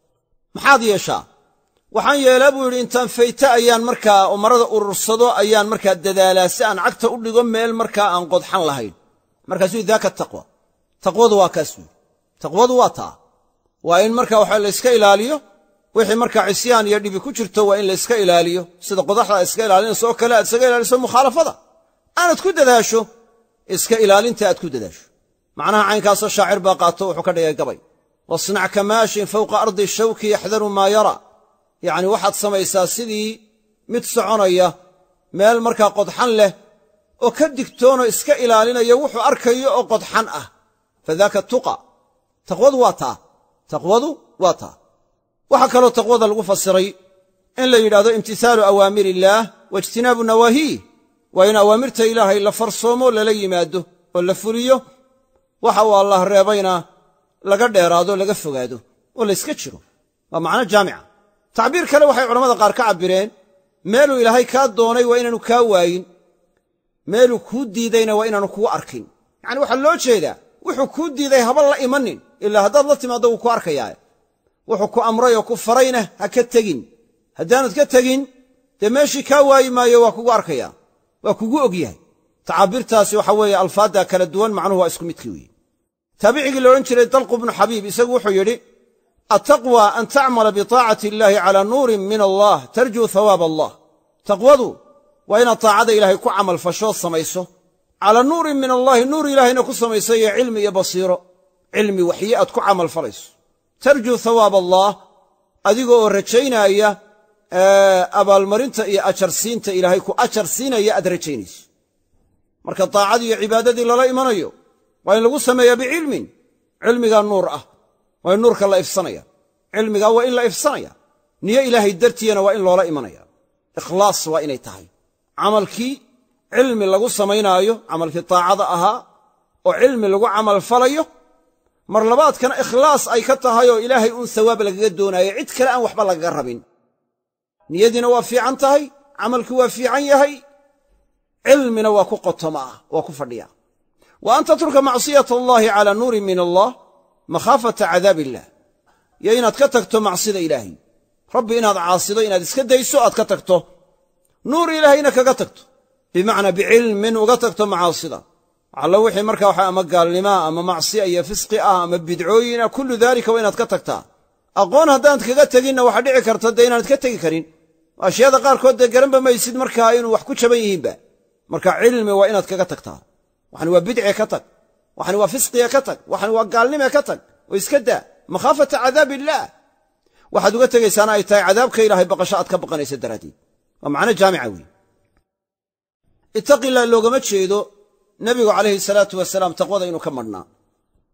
Speaker 1: maxaad yeeshaa? waxaan yeelaa buu yidhi intaan fayta ayaan markaa oo marada urursado ayaan markaa dadaalaa si aan cagta u dhigo meel markaa aan qodxan lahayn. markaasuu yidhi daaka taqwa. taqwadu waa kaas buu yidhi. taqwadu waa taa. waa in markaa waxa la iska ilaaliyo wixii markaa cisyaan iyo dhibi ku jirto waa in la iska ilaaliyo, sida qodaxda aad iska ilaalinayso oo kale aad isaga ilaaliso mukhaalafada. aanad ku dadaasho iska ilaalinta aad ku dadaasho. macnaha caynkaasoo shaacir baa qaato wuxuu ka dhigay gabay. wasnac ka maashin fawqa ardi shawki yaxdaru maa yara. yacni waxaad samaysaa sidii mid soconaya meel markaa qodxan leh oo ka digtoonoo iska ilaalinaya wuxuu arkayo oo qodxan ah. fadaaka tuqa. taqwadu waa taa. taqwadu waa taa. waxaa kaloo taqwada lagu fasiray in la yidhahdo imtisaalu awaamir illaah waijtinaabu nawaahiih. waa in awaamirta ilaahay la farsoomo lala yimaado oo la fuliyo, waxa uu allah reebayna laga dheeraado laga fogaado oo la yska jiro. waa macno jaamica. tacbiir kale waxay culammada qaar ka cabbireen, meeluu ilaahay kaa doonay waa inaanu kaa waayin, meeluu kuu diidayna waa inaanu kugu arkin. yacni waxaa loo jeedaa wuxuu kuu diiday haba la imanin, ilaa haddaad la timaaddo wuu ku arkayaa. wuxuu ku amray oo ku farayna ha ka tegin. haddaanad ka tegin dee meeshii kaa waayi maayo waa kugu arkayaa, waa kugu og yahay. tacaabirtaasi waxa weeye alfaaddaa kala duwan macnuhu waa isku midkii weeye. taabicigii la odhan jiray dalqu bnu xabiib isagu wuxuu yidhi, attaqwa an tacmala bitaacati illaahi calaa nuurin min allah tarjuu hawaab allah. taqwadu waa inaad taacada ilaahay ku camal fashood samayso calaa nuurin min allahi, nuur ilaahayna ku samayso iyo cilmi iyo basiiro, cilmi waxyi aad ku camal falayso. tarjuu hawaab allah, adiga oo rajaynaya abaalmarinta iyo ajarsiinta ilaahay ku ajar siinaya aad rajaynayso. marka taacadii iyo cibaadadii lala imanayo waa in lagu sameeyaa bicilmin. cilmigaa nuur ah, waa in nuurka la ifsanaya. cilmigaa waa in la ifsanaya. niyo ilaahay dartiyana waa in loola imanaya. ikhlaas waa inay tahay. camalkii cilmi lagu samaynaayo, camalkii taacada ahaa oo cilmi lagu camal falayo, mar labaadkana ikhlaas ay ka tahay oo ilaahay uun sawaab lagaga doonaayo, cid kale aan waxba lagaga rabin. niyadiina waa fiican tahay, camalkii waa fiican yahay, cilmina waa ku qotomaa, waa ku fadhiya. wa an tatruka macsiyata allahi calaa nuurin min allah makhaafata cadaab illah. iyo inaad ka tagto macsida ilaahay, rabbi inaad caasido inaad iska dayso aad ka tagto, nuur ilaahayna kaga tagto, bimacnaa bicilmin uga tagto macaasida. allo wixii markaa waxa ama gaalnimaa ama macsiya iyo fisqi ah ama bidcooyina, kullu daalika waa inaad ka tagtaa. aqoon haddaanad kaga teginna waxaa dhici karta dee inaanad ka tegi karin. ashyaada qaarkood dee garanba maysid markaa inuu wax ku jaban yihiinba. marka cilmi waa inaad kaga tagtaa. waxani waa bidce ka tag, waxani waa fisqiga ka tag, waxani waa gaalnime ka tag oo iska daa, makhaafata cadaab illaah. waxaad uga tegaysaana ay tahay cadaabka ilaahay baqasho aad ka baqanaysa daraaddeed. waa macno jaamica weeye. ittaqi illah loogama jeedo nebigu calayhi salaatu wasalaam taqwada inuu ka madhnaa.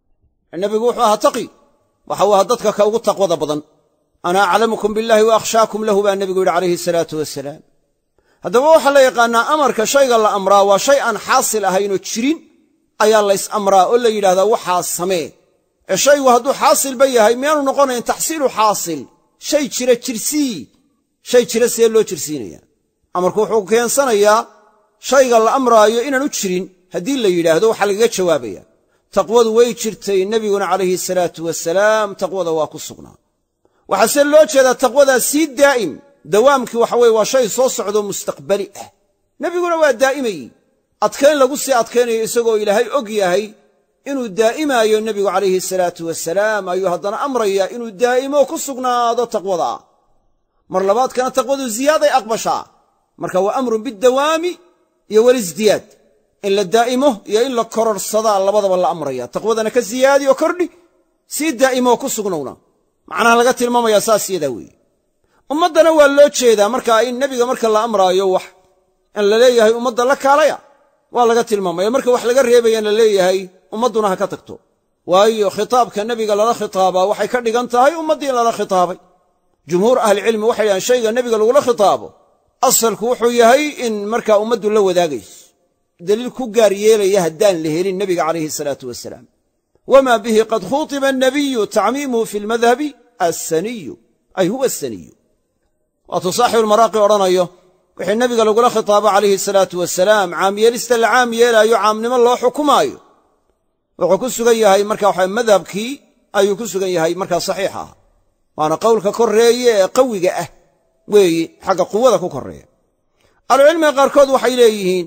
Speaker 1: nebigu wuxuu ahaa taqi waxa uu ahaa dadka ka ugu taqwada badan ana aclamukum billahi wa akhshaakum lahu baa nebigu yidhi calayhi salaatu wasalaam. haddaba waxaa la yaqaannaa amarka shayga la amraa waa shay aan xaasil ahaynoo jirin ayaa lays amraa oo la yidhahdaa waxaa samee ee shaygu hadduu xaasilba yahay miyaanu noqonayn taxsiilu xaasil shay jira jirsii shay jira see loo jirsiinaya amarku wuxuu keensanayaa shayga la amraayo inaanu jirin haddii la yidhaahdo waxaa lagaga jawaabaya taqwadu way jirtay nebiguna calayhi salaatu wasalaam taqwada waa ku sugnaa waxaase loo jeedaa taqwadaa sii daa'im dawaamkii waxa weye waa shay soo socdo mustaqbali ah nebiguna waa daa'imayey adkayn lagu sii adkaynayo isagoo ilaahay og yahay inuu daa'imaayo nebigu calayhi salaatu wasalaam ayuu haddana amrayaa inuu daa'imo ku sugnaado taqwada ah mar labaadkana taqwadu ziyaaday aqbashaa marka waa amrun bidawaami iyo walisdiyaad in la daa'imo iyo in la kororsadaa labadaba la amraya taqwadana ka ziyaadi oo kordhi sii daa'imo ku sugnowna macnaha laga tilmaamayaa saas yadaa weeye ummaddana waa loo jeedaa markaa in nebiga marka la amraayo wax in la leeyahay ummadda la kaalaya waa laga tilmaamaya marka wax laga reebaya in la leeyahay ummadduna ha ka tagto waayo khitaabka nebiga lala khitaabaa waxay ka dhigan tahay ummaddii in lala khitaabay jumhuur ahlicilmi waxay yidhahaan shayga nebiga lagula khitaabo asalku wuxuu yahay in markaa ummaddu la wadaagayso daliil ku gaar yeelaya haddaan la helin nebiga calayhi salaatu wasalaam wamaa bihi qad khutiba annabiyu tacmiimuhu fi lmadhabi assaniyu ay huwa asaniyu waatuu saaxibulmaraaqi odhanayo wixii nebiga lagula khitaabo calayhi salaatu wasalaam caamyeelista la caam yeelaayo caamnimo loo xukumaayo wuxuu ku sugan yahay marka waxa madhabkii ayuu ku sugan yahay markaa saxiixa ah waana qowlka korreeye ee qawiga ah weeye xagga quwada ku korreeya ahlucilmiga qaarkood waxay leeyihiin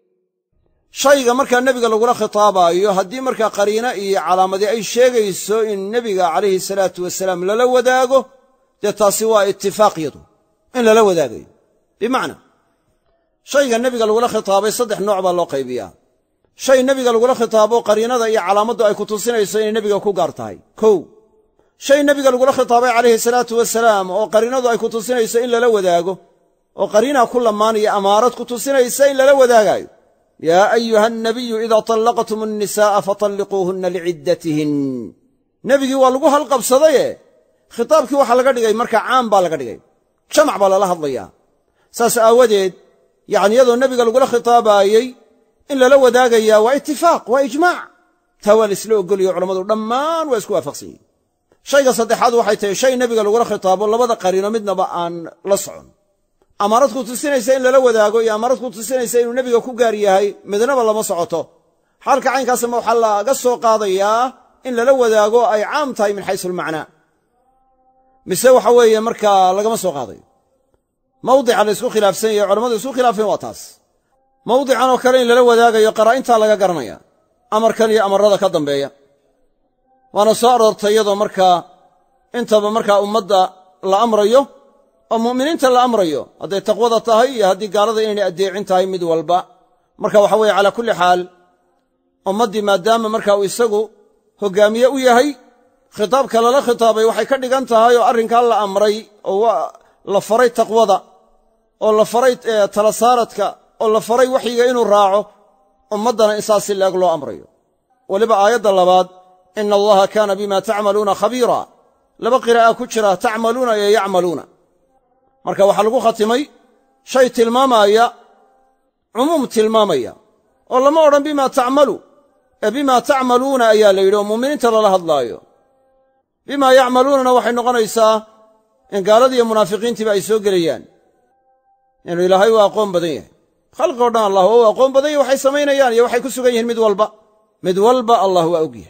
Speaker 1: shayga markaa nebiga lagula khitaabaayo haddii markaa qariino iyo calaamadii ay sheegayso in nebiga calayhi salaatu wasalaam lala wadaago dee taasi waa itifaaqyadu in lala wadaagayo bimacnaa shayga nebiga lagula khitaabay saddex nooc baa loo qaybiyaa shay nebiga lagula khitaabo qariinada iyo calaamaddu ay ku tusinayso inay nebiga ku gaar tahay kow shay nebiga lagula khitaabay calayhi salaatu wasalaam oo qariinadu ay ku tusinayso in lala wadaago oo qariinaa ku lamaan iyo amaarad ku tusinaysa in lala wadaagaayo yaa ayuha annabiyu idaa tallaqtum annisaa'a fatalliquuhunna liciddatihin nebigii waa lagu halqabsadaye khitaabkii waxaa laga dhigay markaa caam baa laga dhigay jamac baa lala hadlayaa saas aawadeed yacni iyadoo nebiga lagula khitaabaayey in lala wadaagayaa waa itifaaq waa ijmaac taa waa laisla ogoliyo culammadu dhammaan waa isku waafaqsan yihin shayga saddexaad waxay tahay shay nebiga lagula khitaabo labada qariino midnaba aan la socon amaarad ku tusinaysa in lala wadaago iyo amaarad ku tusinaysa inuu nebiga ku gaar yahay midnaba lama socoto xaalka caynkaasma waxaa laga soo qaadayaa in lala wadaago ay caam tahay min xaysu almacnaa mise waxa weeye markaa lagama soo qaadayo mawdica la isku khilaafsan yahay culammadu isku khilaafeen waa taas mawdican oo kale in lala wadaagayo qaraa'intaa laga garanaya amarkan iyo amarrada ka dambeeya waana soo aroortay iyadoo markaa intaba markaa ummadda la amrayo oo mu'miniinta la amrayo hadday taqwada tahay iyo haddii gaalada inaynay addeecin tahay mid walba marka waxa weeye calaa kulli xaal ummaddii maadaama marka uu isagu hoggaamiye u yahay khitaabka lala khitaabay waxay ka dhigan tahay oo arrinkaa la amray oo la faray taqwada oo la faray tala saaradka oo la faray waxyiga inuu raaco ummaddana in saas si leeg loo amrayo weliba aayadda labaad ina allaha kaana bima tacmaluuna khabiira laba qiraa'a ku jira tacmaluuna iyo yacmaluuna marka waxaa lagu khatimay shay tilmaamaya cumuum tilmaamaya oo lama odhan bima tacmalu ee bima tacmaluuna ayaa la yidhi oo mu'miniinta lala hadlaayo bima yacmaluunana waxay noqonaysaa in gaaladii iyo munaafiqiintiiba ay soo gelayaan inuu ilaahay u aqoon badan yahay khalqi o dhan allah waa u aqoon badan yahy waxay samaynayaan iyo waxay ku sugan yihiin mid walba allah waa og yahay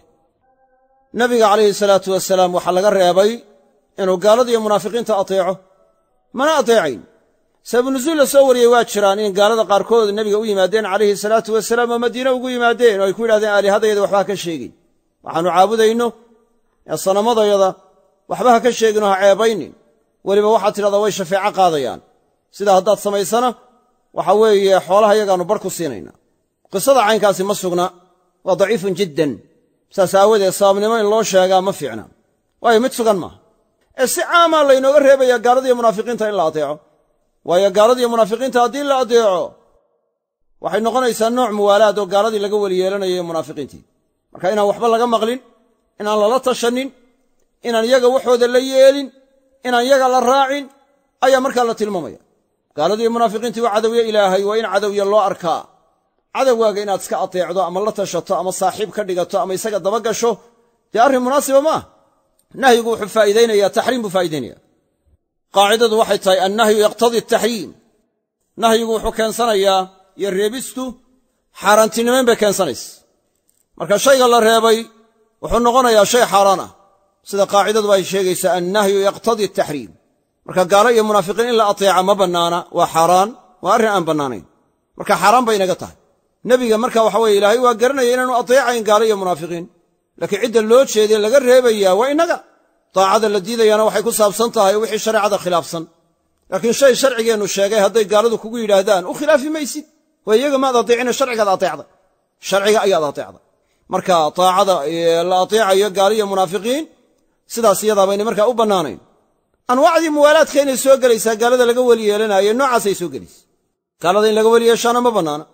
Speaker 1: nabiga calayhi salaatu wasalaam waxaa laga reebay inuu gaalada iyo munaafiqiinta ateeco mana ateecayn sababu nusuul la soo wariyey waa jiraan in gaalada qaarkood nebiga u yimaadeen calayhi salaatu wasalaam oo madiine ugu yimaadeen oo ay ku yidhahdeen aalihadayada waxba ha ka sheegin waxaannu caabudayno ee sanamadayada waxba ha ka sheeginoo ha ceebaynin weliba waxaad tidhahdaa way shafeeco qaadayaan sidaa haddaad samaysana waxa weeye xoolaha yagaannu bar ku siinaynaa qisada caynkaasi ma sugna waa daciifun jiddan saas aawadeed sababnimo in loo sheegaa ma fiicna waayo mid sugan maaha ee si caamaa laynooga reebayaa gaaladiiyo munaafiqiinta in la adeeco waayo gaaladiiyo munaafiqiinta haddii la adeeco waxay noqonaysaa nooc muwaalaad oo gaaladii laga weli yeelanayo munaafiqiintii marka inaan waxba laga maqlin inaan lala tashanin, inaan iyaga waxooda la yeelin, inaan iyaga la raacin ayaa markaa la tilmaamaya. gaaladii munaafiqiintii waa cadowye ilaahay, waa in cadowya loo arkaa. cadowgaaga inaad iska ateecdo ama la tashato ama saaxiib ka dhigato ama isaga daba gasho dee arrin munaasiba ma ah. nahyigu wuxuu faa'iidaynayaa taxriim buu faa'iidaynaya. qaacidadu waxay tahay annahyu yaqtadii ataxriim. nahyigu wuxuu keensanayaa iyo reebistu xaaraantinimayn bay keensanaysa. marka shayga la reebay wuxuu noqonayaa shay xaaraan ah, sida qaacidadu ay sheegaysaa annahyu yaqtadii ataxriim. marka gaalo iyo munaafiqiin in la ateeca ma bannaana, waa xaaraan, waa arrin aan bannaanayn. marka xaaraan bay inaga tahay. nebiga marka waxa weye ilaahay waa garanaya inaanu ateecayn gaalo iyo munaafiqiin, laakiin cidda loo jeeday laga reebayaa waa innaga. daacada la diidayana waxay ku saabsan tahay wixii shareecada khilaafsan. laakiin shay sharcigeennu sheegay hadday gaaladu kugu yidhaahdaan u khilaafi maysid, waa iyaga maad ateecina sharcigaad ateecday, sharciga ayaad ateecday. marka daacada la ateecayo gaalo iyo munaafiqiin sidaas iyadaa bayna markaa u bannaanayn. anwaacdii muwaalaadka inay soo gelaysaa gaalada laga weli yeelanaayo noocaasay soo gelaysa. gaalada in laga weli yeeshaana ma bannaana.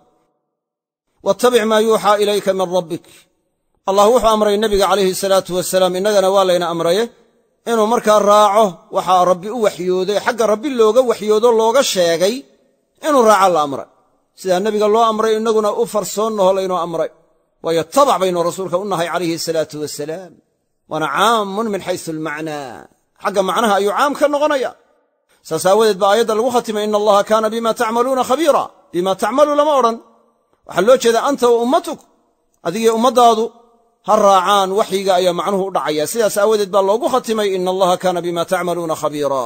Speaker 1: wattabic maa yuuxaa ilayka min rabbik. allah wuxuu amray nebiga calayhi salaatu wasalaam, innagana waa layna amraye inuu markaa raaco waxaa rabbi u waxyooday, xagga rabbi looga waxyoodo looga sheegay inuu raaca la amray. sidaa nebiga loo amray innaguna u farsoonnaho laynoo amray, waayo tabac baynu rasuulka u nahay calayhi salaatu wasalaam. waana caamun min xaysu almacnaa, xagga macnaha ayuu caam ka noqonaya. saas aawadeed baa aayadda lagu khatimay ina allaha kaana bima tacmaluuna khabiira. bima tacmalu lama odhan, waxaa loo jeedaa anta wa ummatuk, adigii ummaddaadu ha raacaan waxyiga ayaa macnuhu u dhacaya. sidaas aawadeed baa loogu khatimay ina allaha kaana bima tacmaluuna khabiira.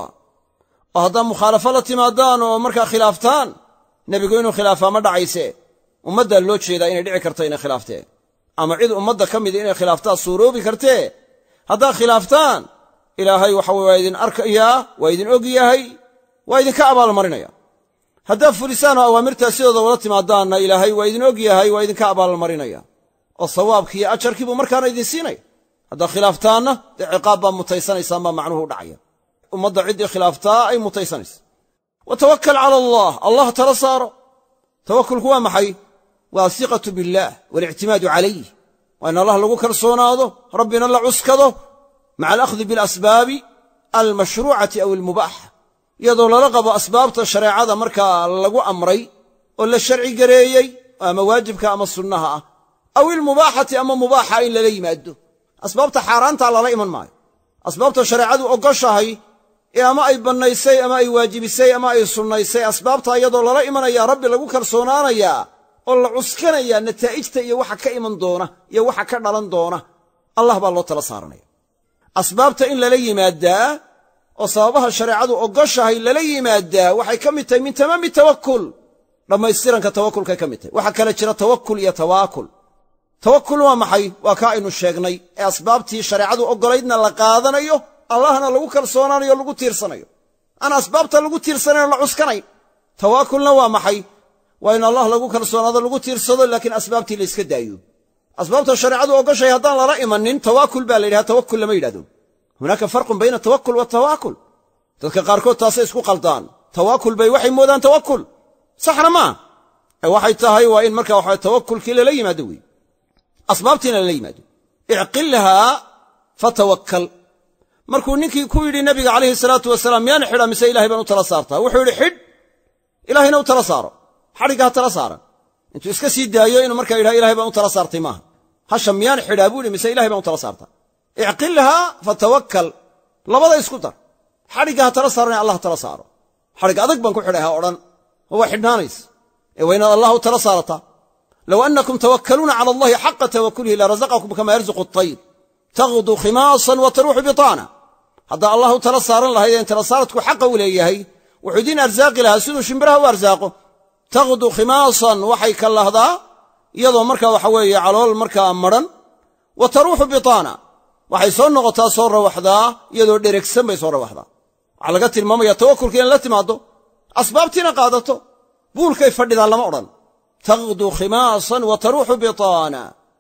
Speaker 1: oo haddaad mukhaalafo la timaadaan oo markaa khilaaftaan, nebigu inuu khilaafaa ma dhacayse, ummaddaa loo jeedaa inay dhici karto inay khilaaftee, ama cid ummadda ka mida inay khilaaftaa suuroobi kartee. haddaad khilaaftaan ilaahay waxa weye waa idin arkayaa, waa idin og yahay, waa idinka abaalmarinaya. haddaad fulisaan oo awaamirtaa sidooda ula timaadaanna ilaahay waa idin og yahay, waa idinka abaalmarinaya, oo sawaabkii iyo ajarkii buu markaana idin siinaya. haddaad khilaaftaanna dee ciqaab baa mutaysanaysaan baa macnuhu u dhacaya. ummadda ciddii khilaaftaa ay mutaysanaysa. wa tawakkal cala allah, allah tala saaro. tawakkulku waa maxay? waa asiqatu billaah walictimaadu calayh, waa in allah lagu kalsoonaado, rabbina la cuskado, maca alakhdi bilasbaabi almashruucati aw almubaaxa, iyadoo lala qabo asbaabta shareecada markaa lagu amray oo la sharci gareeyey, ama waajibka ama sunnaha ah, aw ilmubaaxati ama mubaaxa in lala yimaado. asbaabta xaaraantaa lala iman maayo. asbaabta shareecadu ogoshahay ee ama ay bannaysay ama ay waajibisay ama ay sunnaysay, asbaabta iyadoo lala imanaya rabbi lagu kalsoonaanayaa oo la cuskanayaa nataa'ijta iyo waxa ka iman doona iyo waxa ka dhalan doona, allah baa loo tala saaranaya. asbaabta in lala yimaadaa oo sababaha shareecadu ogoshahay lala yimaadaa waxay ka mid tahay min tamaami tawakkul, dhammaystiranka tawakkulkay ka mid tahay. waxaa kale jira tawakkul iyo tawaakul. tawakkul waa maxay? waa kaa aynu sheegnay ee asbaabtii shareecadu oggolaydna la qaadanayo, allahna lagu kalsoonaanayo, lagu tiirsanayo, aan asbaabta lagu tiirsanayn la cuskanayn. tawaakulna waa maxay? waa in allah lagu kalsoonaado, lagu tiirsado, laakiin asbaabtii la iska daayo. asbaabta shareecadu ogoshay haddaan lala imanin tawaakul baa la yidhaha, tawakkul lama yidhahdo. hunaaka farqun bayna tawakkul watawaakul. dadka qaarkood taasay isku qaldaan. tawaakul bay waxay moodaan tawakkul, saxna maa ee waxay tahay waa in markaa waxa tawakkulkii lala yimaado wey, asbaabtiina lala yimaado. icqilhaa fatawakkal. markuu ninkii ku yidhi nabiga calayhi salaatu wasalaam miyaan xidha mise ilahay baan u tala saartaa, wuxuu yidhi xidh, ilaahayna u tala saaro, xadhigga ha tala saaran. intuu iska sii daayo inuu markaa yidhaha ilahay baan u tala saartay maaha. hasha miyaan xidhaa buu yidhi mise ilahay baan u tala saartaa. icqilhaa fatawakkal, labada isku dar. xadhigga ha tala saarana allah tala saaro. xadhig adag baan ku xidhay ha odhan, waa xidhnaanays ee waa inaad allah u tala saarataa. low annakum tawakkaluuna cala allahi xaqa tawakkulihi larazaqakum kama yarzuqu atayr tagdu khimaasan wa taruuxu bitaana. haddaa allah u tala saaran lahaydeen tala saaradku xaqa u leeyahay, wuxuu idiin arsaaqi lahaa siduu shimbiraha u arsaaqo. tagdu khimaasan, waxay ka lahdaa iyadoo markaa waxa weeye calool markaa madhan. wa taruuxu bitaana, waxay soo noqotaa soo rawaxdaa iyadoo dheregsan bay soo rawaxdaa. waxaa laga tilmaamaya tawakkulka in la timaado, asbaabtiina qaadato. buulkay fadhidaa lama odhan. tagdu khimaasan wa taruuxu bitaana.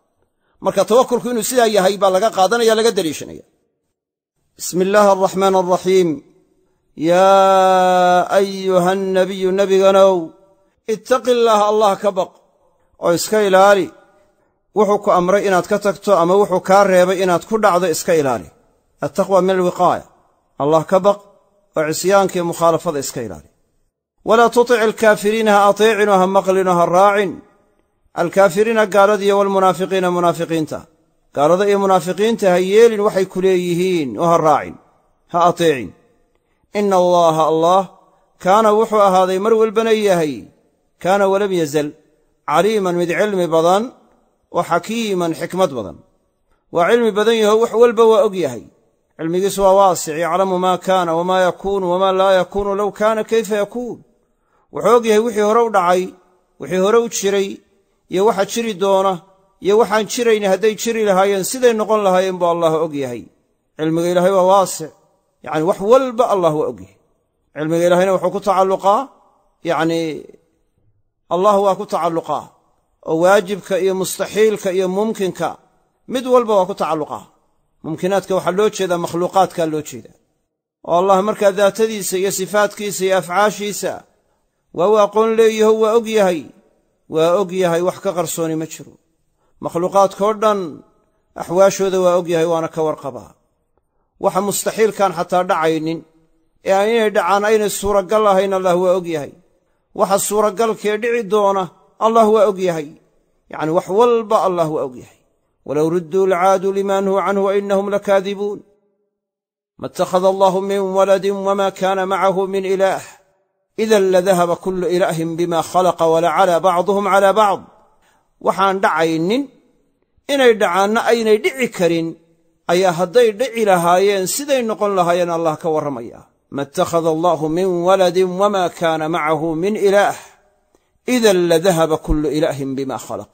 Speaker 1: marka tawakkulku inuu sidaa yahay baa laga qaadanaya, laga daliishanaya. bismi illaahi araxmaan araxiim. yaa ayuha nabiyu, nebiganow, ittaqi illaaha allah ka baq oo iska ilaali wuxuu ku amray inaad ka tagto ama wuxuu kaa reebay inaad ku dhacdo iska ilaali. attaqwa min alwiqaaya, allah ka baq oo cisyaanka iyo mukhaalafada iska ilaali. walaa tutic alkaafiriina ha ateecin oo ha maqlin oo ha raacin alkaafiriina gaaladiiyo walmunaafiqiina munaafiqiinta. gaalada iyo munaafiqiinta ha yeelin waxay ku leeyihiin oo ha raacin, ha ateecin. ina allaaha allah kaana wuxuu ahaaday mar walbana yahay, kaana walam yazal, caliiman mid cilmi badan oo xakiiman xikmad badan. waa cilmi badan yaho wax walba waa og yahay. cilmigiisu waa waasic, yaclamu maa kaana wamaa yakuunu wamaa laa yakuunu low kaana kayfa yakuun. wuxuu og yahay wixii hore u dhacay, wixii hore u jiray, iyo waxa jiri doona, iyo waxaan jirayni hadday jiri lahaayeen siday noqon lahaayeen buu allah og yahay. cilmiga ilaahay waa waasic, yacni wax walba allah waa og yahay. cilmiga ilaahayna wuxuu ku tacalluqaa, yacni allah waa ku tacalluqaa oo waajibka iyo mustaxiilka iyo mumkinka mid walba waa ku tacalluqaa. mumkinaadka waxaa loo jeedaa makhluuqaadkaa loo jeedaa, oo allah markaa daatadiisa iyo sifaadkiisa iyo afcaashiisa waa u aqoon leeyaho waa og yahay. waa og yahay, wax ka qarsooni ma jiro. makhluuqaadkao dhan axwaashooda waa og yahay, waana ka warqabaa. waxa mustaxiilkaan xataa dhacaynin ee aan inay dhacaan aynay suuragal ahayn allah waa og yahay. waxa suuragalkee dhici doona allah waa og yahay. yacni wax walba allah waa og yahay. walow rudduu lacaaduu limaa nuhuu canhu wa innahum lakaadibuun. ma ittakhada allahu min waladin wamaa kaana macahu min ilaah idan ladahaba kullu ilaahin bima khalaqa walacalaa bacduhum calaa bacd. waxaan dhacaynin inay dhacaanna aynay dhici karin ayaa hadday dhici lahaayeen siday noqon lahaayeen allah ka warramaya. ma ittakhada allahu min waladin wamaa kaana macahu min ilaah idan ladahaba kullu ilaahin bima khalaq.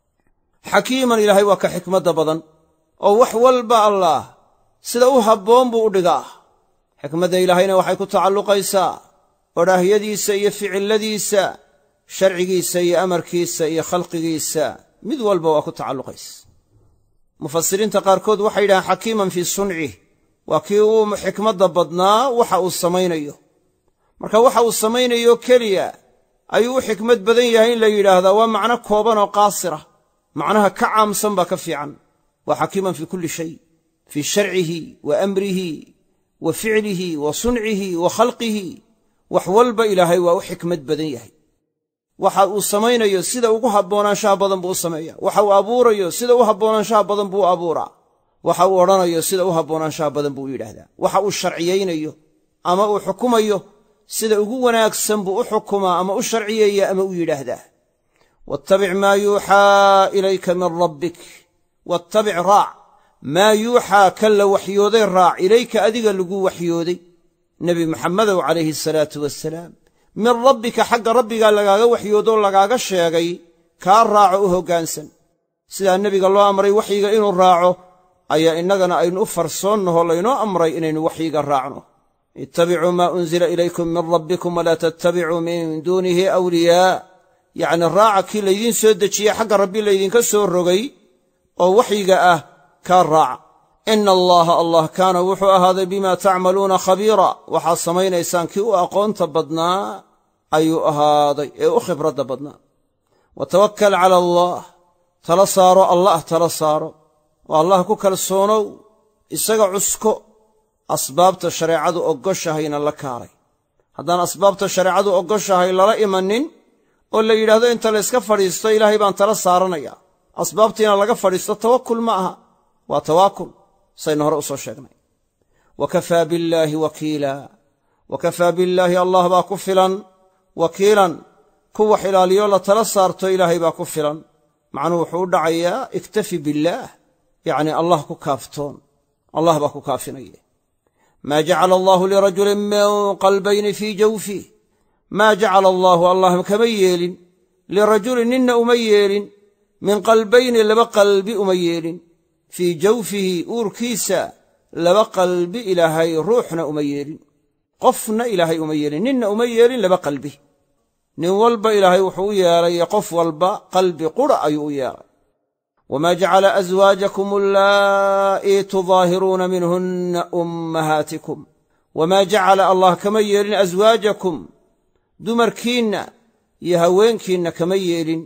Speaker 1: xakiiman ilaahay waa ka xikmadda badan oo wax walba allah sida u habboon buu u dhigaa. xikmadda ilaahayna waxay ku tacalluqaysaa odhaahyadiisa iyo ficilladiisa, sharcigiisa iyo amarkiisa iyo khalqigiisa, mid walba waa ku tacalluqaysa. mufasiriinta qaarkood waxay yidhahaan xakiiman fii suncih, waa kii uu xikmadda badnaa waxa uu samaynayo. marka waxa uu samaynayo keliya ayuu u xikmad badan yahay in la yidhaahdaa waa macno kooban oo qaasira. macnaha ka caamsan baa ka fiican. waa xakiiman fii kulli shay, fii sharcihi wa amrihi wa ficlihi wa suncihi wa khalqihi. wax walba ilaahay waa u xikmad badan yahay. waxa uu samaynayo sida ugu haboonaanshaha badan buu u sameeyaa. waxa uu abuurayo sida u haboonaanshaha badan buu u abuuraa. waxa uu odhanayo sida u haboonaanshaha badan buu u yidhaahdaa. waxa uu sharciyaynayo ama uu xukumayo sida ugu wanaagsan buu u xukumaa ama u sharciyeeya ama u yidhaahdaa. wattabic maa yuuxaa ilayka min rabbik. wattabic raac maa yuuxaa kan la waxyooday raac, ilayka adiga lagu waxyooday nebi maxamedow calayhi asalaatu wassalaam. min rabbika xagga rabbigaa lagaaga waxyoodoo lagaaga sheegay, kaa raaco u hoggaansan. sidaa nebiga loo amray waxyiga inuu raaco ayaa innagana aynu u farsoonnahoo laynoo amray inaynu waxyiga raacno. ittabicuu maa unzila ilaykum min rabbikum walaa tattabicuu min duunihi awliyaa. yacni raaca kii laydiin soo dejiyey xagga rabbi laydinka soo rogay oo waxyiga ah, kaa raaca. ina allaha allah kaana wuxuu ahaaday bimaa tacmaluuna khabiira. waxaad samaynaysaan kii u aqoonta badnaa ayuu ahaaday ee u khibradda badnaa. watawakkal cala allah, tala saaro allah tala saaro oo allah ku kalsoonow, isaga cusko. asbaabta shareecadu oggoshahayna la kaalay. haddaan asbaabta shareecadu oggoshahay lala imanin oo la yidhaahdo inta la yska fadhiisto ilaahay baan tala saaranayaa, asbaabtiina laga fadhiisto tawakkul ma aha, waa tawaakul saynu hore u soo sheegnay. wakafaa billaahi wakiila. wakafaa billaahi allah baa ku filan wakiilan, ku wax ilaaliyo la tala saarto ilaahay baa ku filan. macnuhu wuxuu u dhacayaa iktafi billaah, yacni allah ku kaaftoon, allah baa ku kaafinaya. maa jacala allaahu lirajulin min qalbayni fii jawfih. maa jacala allaahu allah kama yeelin lirajulin ninna uma yeelin min qalbayni laba qalbi uma yeelin fii jawfihi uurkiisa laba qalbi ilaahay ruuxna uma yeelin. qofna ilaahay uma yeelin, ninna uma yeelin laba qalbi. nin walba ilaahay wuxuu u yeelay qof walba qalbi qura ayuu u yeelay. wamaa jacala aswaajakum allaa'i tudaahiruuna minhunna ummahaatikum. wamaa jacala allah kama yeelin aswaajakum dumarkiinna iyo haweenkiinna kama yeelin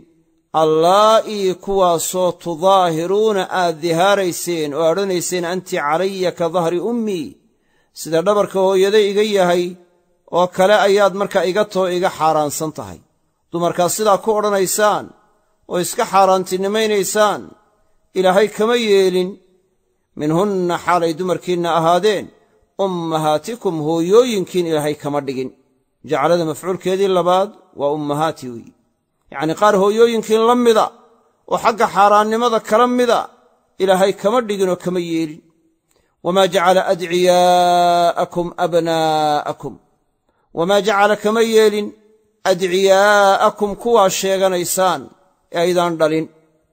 Speaker 1: allaa'i kuwaasoo tudaahiruuna aad dihaarayseen oo odhanayseen anti calaya ka dahri ummii sida dhabarka hooyaday iga yahay oo kale ayaad markaa iga too iga xaaraansan tahay dumarkaas sidaa ku odhanaysaan oo iska xaaraantinimaynaysaan ilaahay kama yeelin minhunna xaalay dumarkiinna ahaadeen ummahaatikum hooyooyinkiin ilaahay kama dhigin jacalada mafcuulkeedii labaad waa ummahaati weeye yacnii qaar hooyooyinkiin la mida oo xagga xaaraannimada kala mida ilaahay kama dhigin oo kama yeelin wamaa jacala adciyaa'akum abnaa'akum wamaa jacala kama yeelin adciyaa'akum kuwaa sheeganaysaan ee aydaan dhalin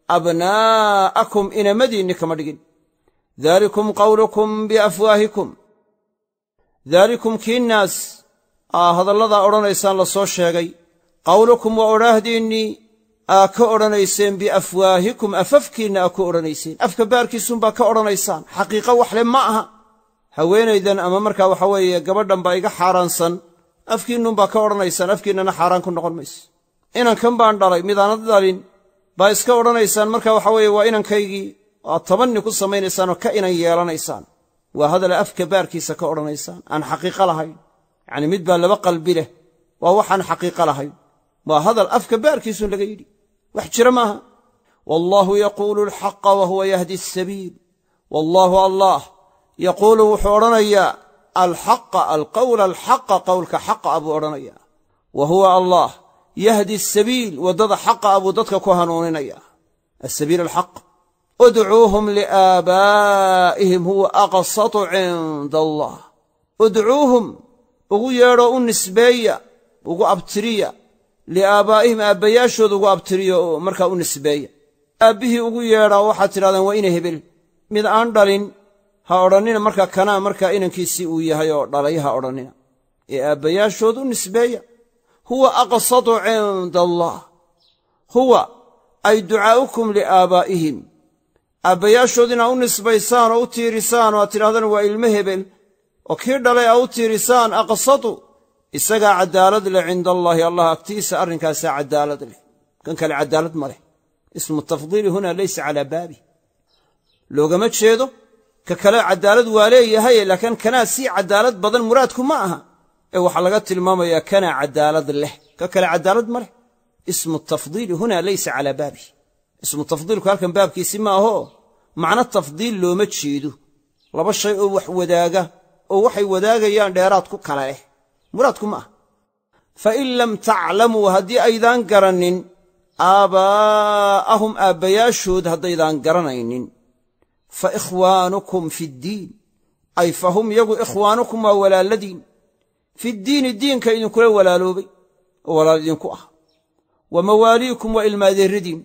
Speaker 1: abnaa'akum inamadiinni kama dhigin daalikum qawlukum biafwaahikum daalikum kiinnaas hadalladaa odhanaysaan la soo sheegay qawlukum waa odhaahdiinnii aa ka odhanayseen biafwaahikum afafkiinna aa ku odhanayseen afka baarkiisunbaa ka odhanaysaan xaqiiqo waxle ma aha haweenaydan ama markaa waxa weeye gabadhan baa iga xaaraansan afkiinnunbaa ka odhanaysaan afkiinnana xaaraan ku noqon mayso inankan baan dhalay midaanad dhalin baa iska odhanaysaan marka waxa weeye waa inankaygii aad tabanni ku samaynaysaan oo ka inan yeelanaysaan waa hadal afka baarkiisa ka odhanaysaan aan xaqiiqo lahayn yacnii mid baa laba qalbi leh waa waxaan xaqiiqo lahayn waa hadal afka baarkiisun laga yidhi wax jira maaha wallaahu yaquulu alxaqa wa huwa yahdi asabiil wallaahu allah yaquulu wuxuu odhanayaa alxaqa alqawla alxaqa qowlka xaqa a buu odhanayaa wa huwa allah yahdi asabiil waddada xaqa a buu dadka ku hanuuninaya asabiil alxaq udcuuhum liaabaa'ihim huwa aqsatu cinda allah udcuuhum ugu yeedhoo u nisbeeya ugu abtiriya liaabaa'ihim aabbayaashooda ugu abtiriya oo markaa u nisbeeya aabbihii ugu yeedhaa waxaad tidhahdeen waa ina hebel mid aan dhalin ha odhannina markaa kanaa markaa inankiisii uu yahay oo dhalay ha odhannina ee aabbayaashooda u nisbeeya huwa aqsatu cinda allah huwa ay ducaa'ukum liaabaa'ihim aabbayaashood inaa u nisbaysaan oo u tiirisaan oo aad tidhahdaan waa ilmo hebel oo kii dhalay aa u tiirisaan aqsatu isagaa caddaalad leh cinda allaahi allah agtiisa arrinkaasaa caddaalad leh kan kale caddaalad ma leh ismu tafdiili huna laysa calaa baabi loogama jeedo ka kale caddaalad waa leeyahaye laakiin kanaa sii caddaalad badan muraadku ma aha ee waxaa laga tilmaamayaa kanaa caddaalad leh ka kale caddaalad ma leh ismu tafdiili huna laysa calaa baabi ismu tafdiilku halkan baabkiisi ma aho macno tafdiil looma jeedo laba shay oo wax wadaaga oo waxay wadaagayaan dheeraad ku kala leh muraadku ma aha fa in lam taclamuu haddii aydaan garannin aabaa'ahum aabbayaashood haddaydaan garanaynin fa ikhwaanukum fiddiin ay fa hum yagu ikhwaanukum waa walaaladiin fiddiini diinka idinkula walaaloobay oo walaal idinku ah wa mawaaliikum waa ilmaadeeradiin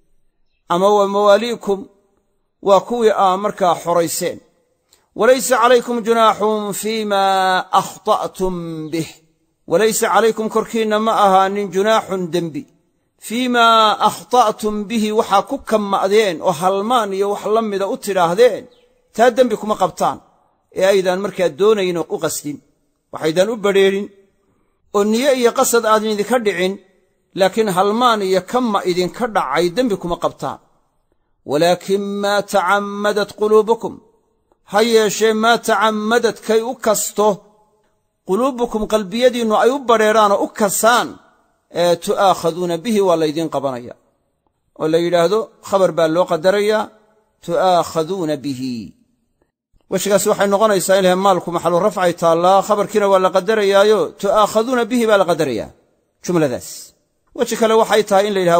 Speaker 1: ama wa mawaaliikum waa kuwii aa markaa xorayseen walaysa calaykum junaaxun fiima akhta'tum bih walaysa calaykum korkiinna ma ahaanin junaaxun dembi fiimaa akhta'tum bihi waxaa ku kamma'deen oo halmaan iyo wax la mida u tidhaahdeen taa dembi kuma qabtaan ee aydaan markaa doonayn oo u qasdin waxaydaan u badrheerin oo niye iyo qasad aadan idinka dhicin laakiin halmaan iyo kamma idinka dhacay dembi kuma qabtaan walaakin maa tacammadat quluubukum ha yeeshee maa tacammadad kay u kasto quluubukum qalbiyadiinnu ay u badrheeraan oo u kasaan tu'aakhaduuna bihi waa laydiin qabanaya oo la yidhaahdo khabar baa loo qadarayaa tu'aakhaduuna bihi wejigaasi waxay noqonaysaa in lahe maalku maxalu rafcay taallaa khabarkiina waa la qadarayaayo tu'aakhaduuna bihi baa la qadarayaa jumladaas weji kale waxay tahay in la yidhahdo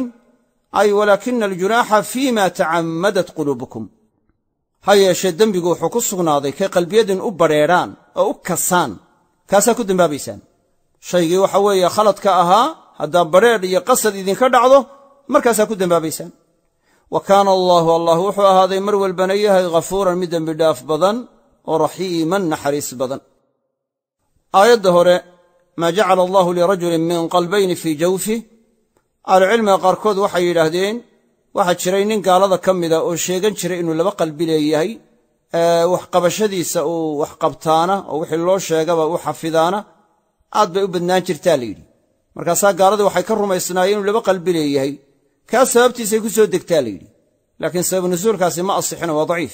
Speaker 1: walaakina aljunaaxa fiima tacammadat quluubukum ha yeeshee dembigu wuxuu ku sugnaaday kay qalbiyadiin u badrheedhaan oo u kasaan kaasaa ku dembaabaysaan shaygii waxa weeye khaladka ahaa haddaa badrheedh iyo qasad idinka dhacdo markaasaa ku dembaabaysaan wa kaana allaahu allah wuxuu ahaaday mar walbana yahay ghafuuran mid dembi dhaaf badan oo raxiiman naxariis badan aayadda hore maa jacala allaahu lirajulin min qalbayni fii jawfih ahlucilmiga qaarkood waxay yidhaahdeen waxaa jiray nin gaalada ka mida oo sheegan jiray inuu laba qalbi leeyahay waxqabashadiisa uu wax qabtaana oo wixii loo sheegaba u xafidaana aad bay u badnaan jirtaa la yidhi markaasaa gaaladii waxay ka rumaysnaayeen inuu laba qalbi leeyahay kaa sababtiisay ku soo degtaa la yidhi laakiin sabab nusuulkaasi ma asixina waa daciif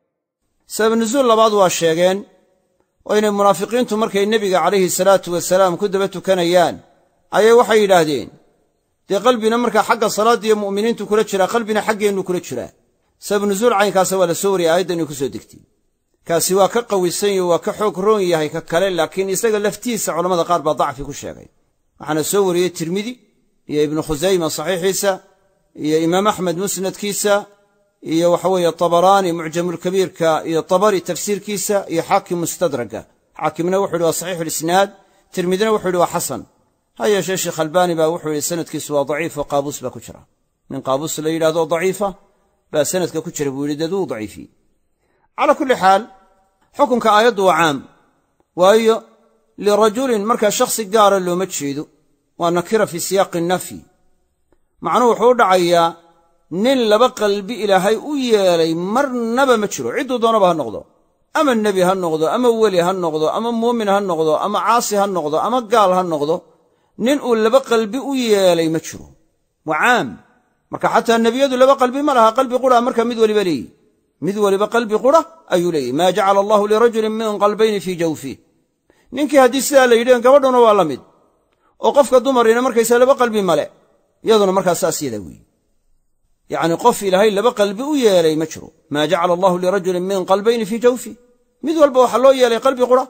Speaker 1: sabab nusuul labaad waa sheegeen oo inay munaafiqiintu markay nebiga calayhi salaatu wasalaam ku daba tukanayaan ayay waxay yidhaahdeen dee qalbina markaa xagga salaaddiiyo mu'miniintu kula jiraa qalbina xaggeennu kula jiraa sabab nusuul caynkaasa waa la soo wariyay aayaddan inay ku soo degtay kaasi waa ka qawisan yaho waa ka xoog roon yahay ka kale laakiin isaga laftiisa culammada qaar baa dacfi ku sheegay waxaana soo wariyey tirmidi iyo ibnu khusayma saxiixiisa iyo imaam axmed musnadkiisa iyo waxa weeye tabaraani mucjamulkabiirka iyo tabari tafsiirkiisa iyo xaakim mustadraga xaakimna wuxuu yidhi waa saxiixulisnaad tirmidina wuxuu yidhi waa xasan ha yeeshee sheekh albaani baa wuxuu yidhi sanadkiisu waa daciif oo qaabuus baa ku jira nin qaabuus la yidhahdo daciifa baa sanadka ku jira buu yidhi daduu daciifiye calaa kulli xaal xukunka aayaddu waa caam waayo lirajulin markaa shakhsi gaara looma jeedo waa nakira fii siyaaqi nafyi macnuhu wuxuu u dhacayaa nin laba qalbi ilaahay u yeelay marnaba ma jiro cidduu doonaba ha noqdo ama nebi ha noqdo ama weli ha noqdo ama muumin ha noqdo ama caasi ha noqdo ama gaal ha noqdo nin uu laba qalbi u yeelay ma jiro waa caam marka xataa nebiyadu laba qalbi ma laha qalbi qura marka mid weliba leeyihi mid weliba qalbi qura ayuu leeyahy maa jacala allahu lirajulin min qalbayni fii jawfih ninkii haddii sidaa la yidheen gabadhuna waa la mid oo qofka dumarina markaysa laba qalbi male iyaduna markaa saas yadaa weeye yacni qof ilaahay laba qalbi u yeelay ma jiro maa jacala allahu lirajulin min qalbayni fii jawfih mid walba waxaa loo yeelay qalbi qura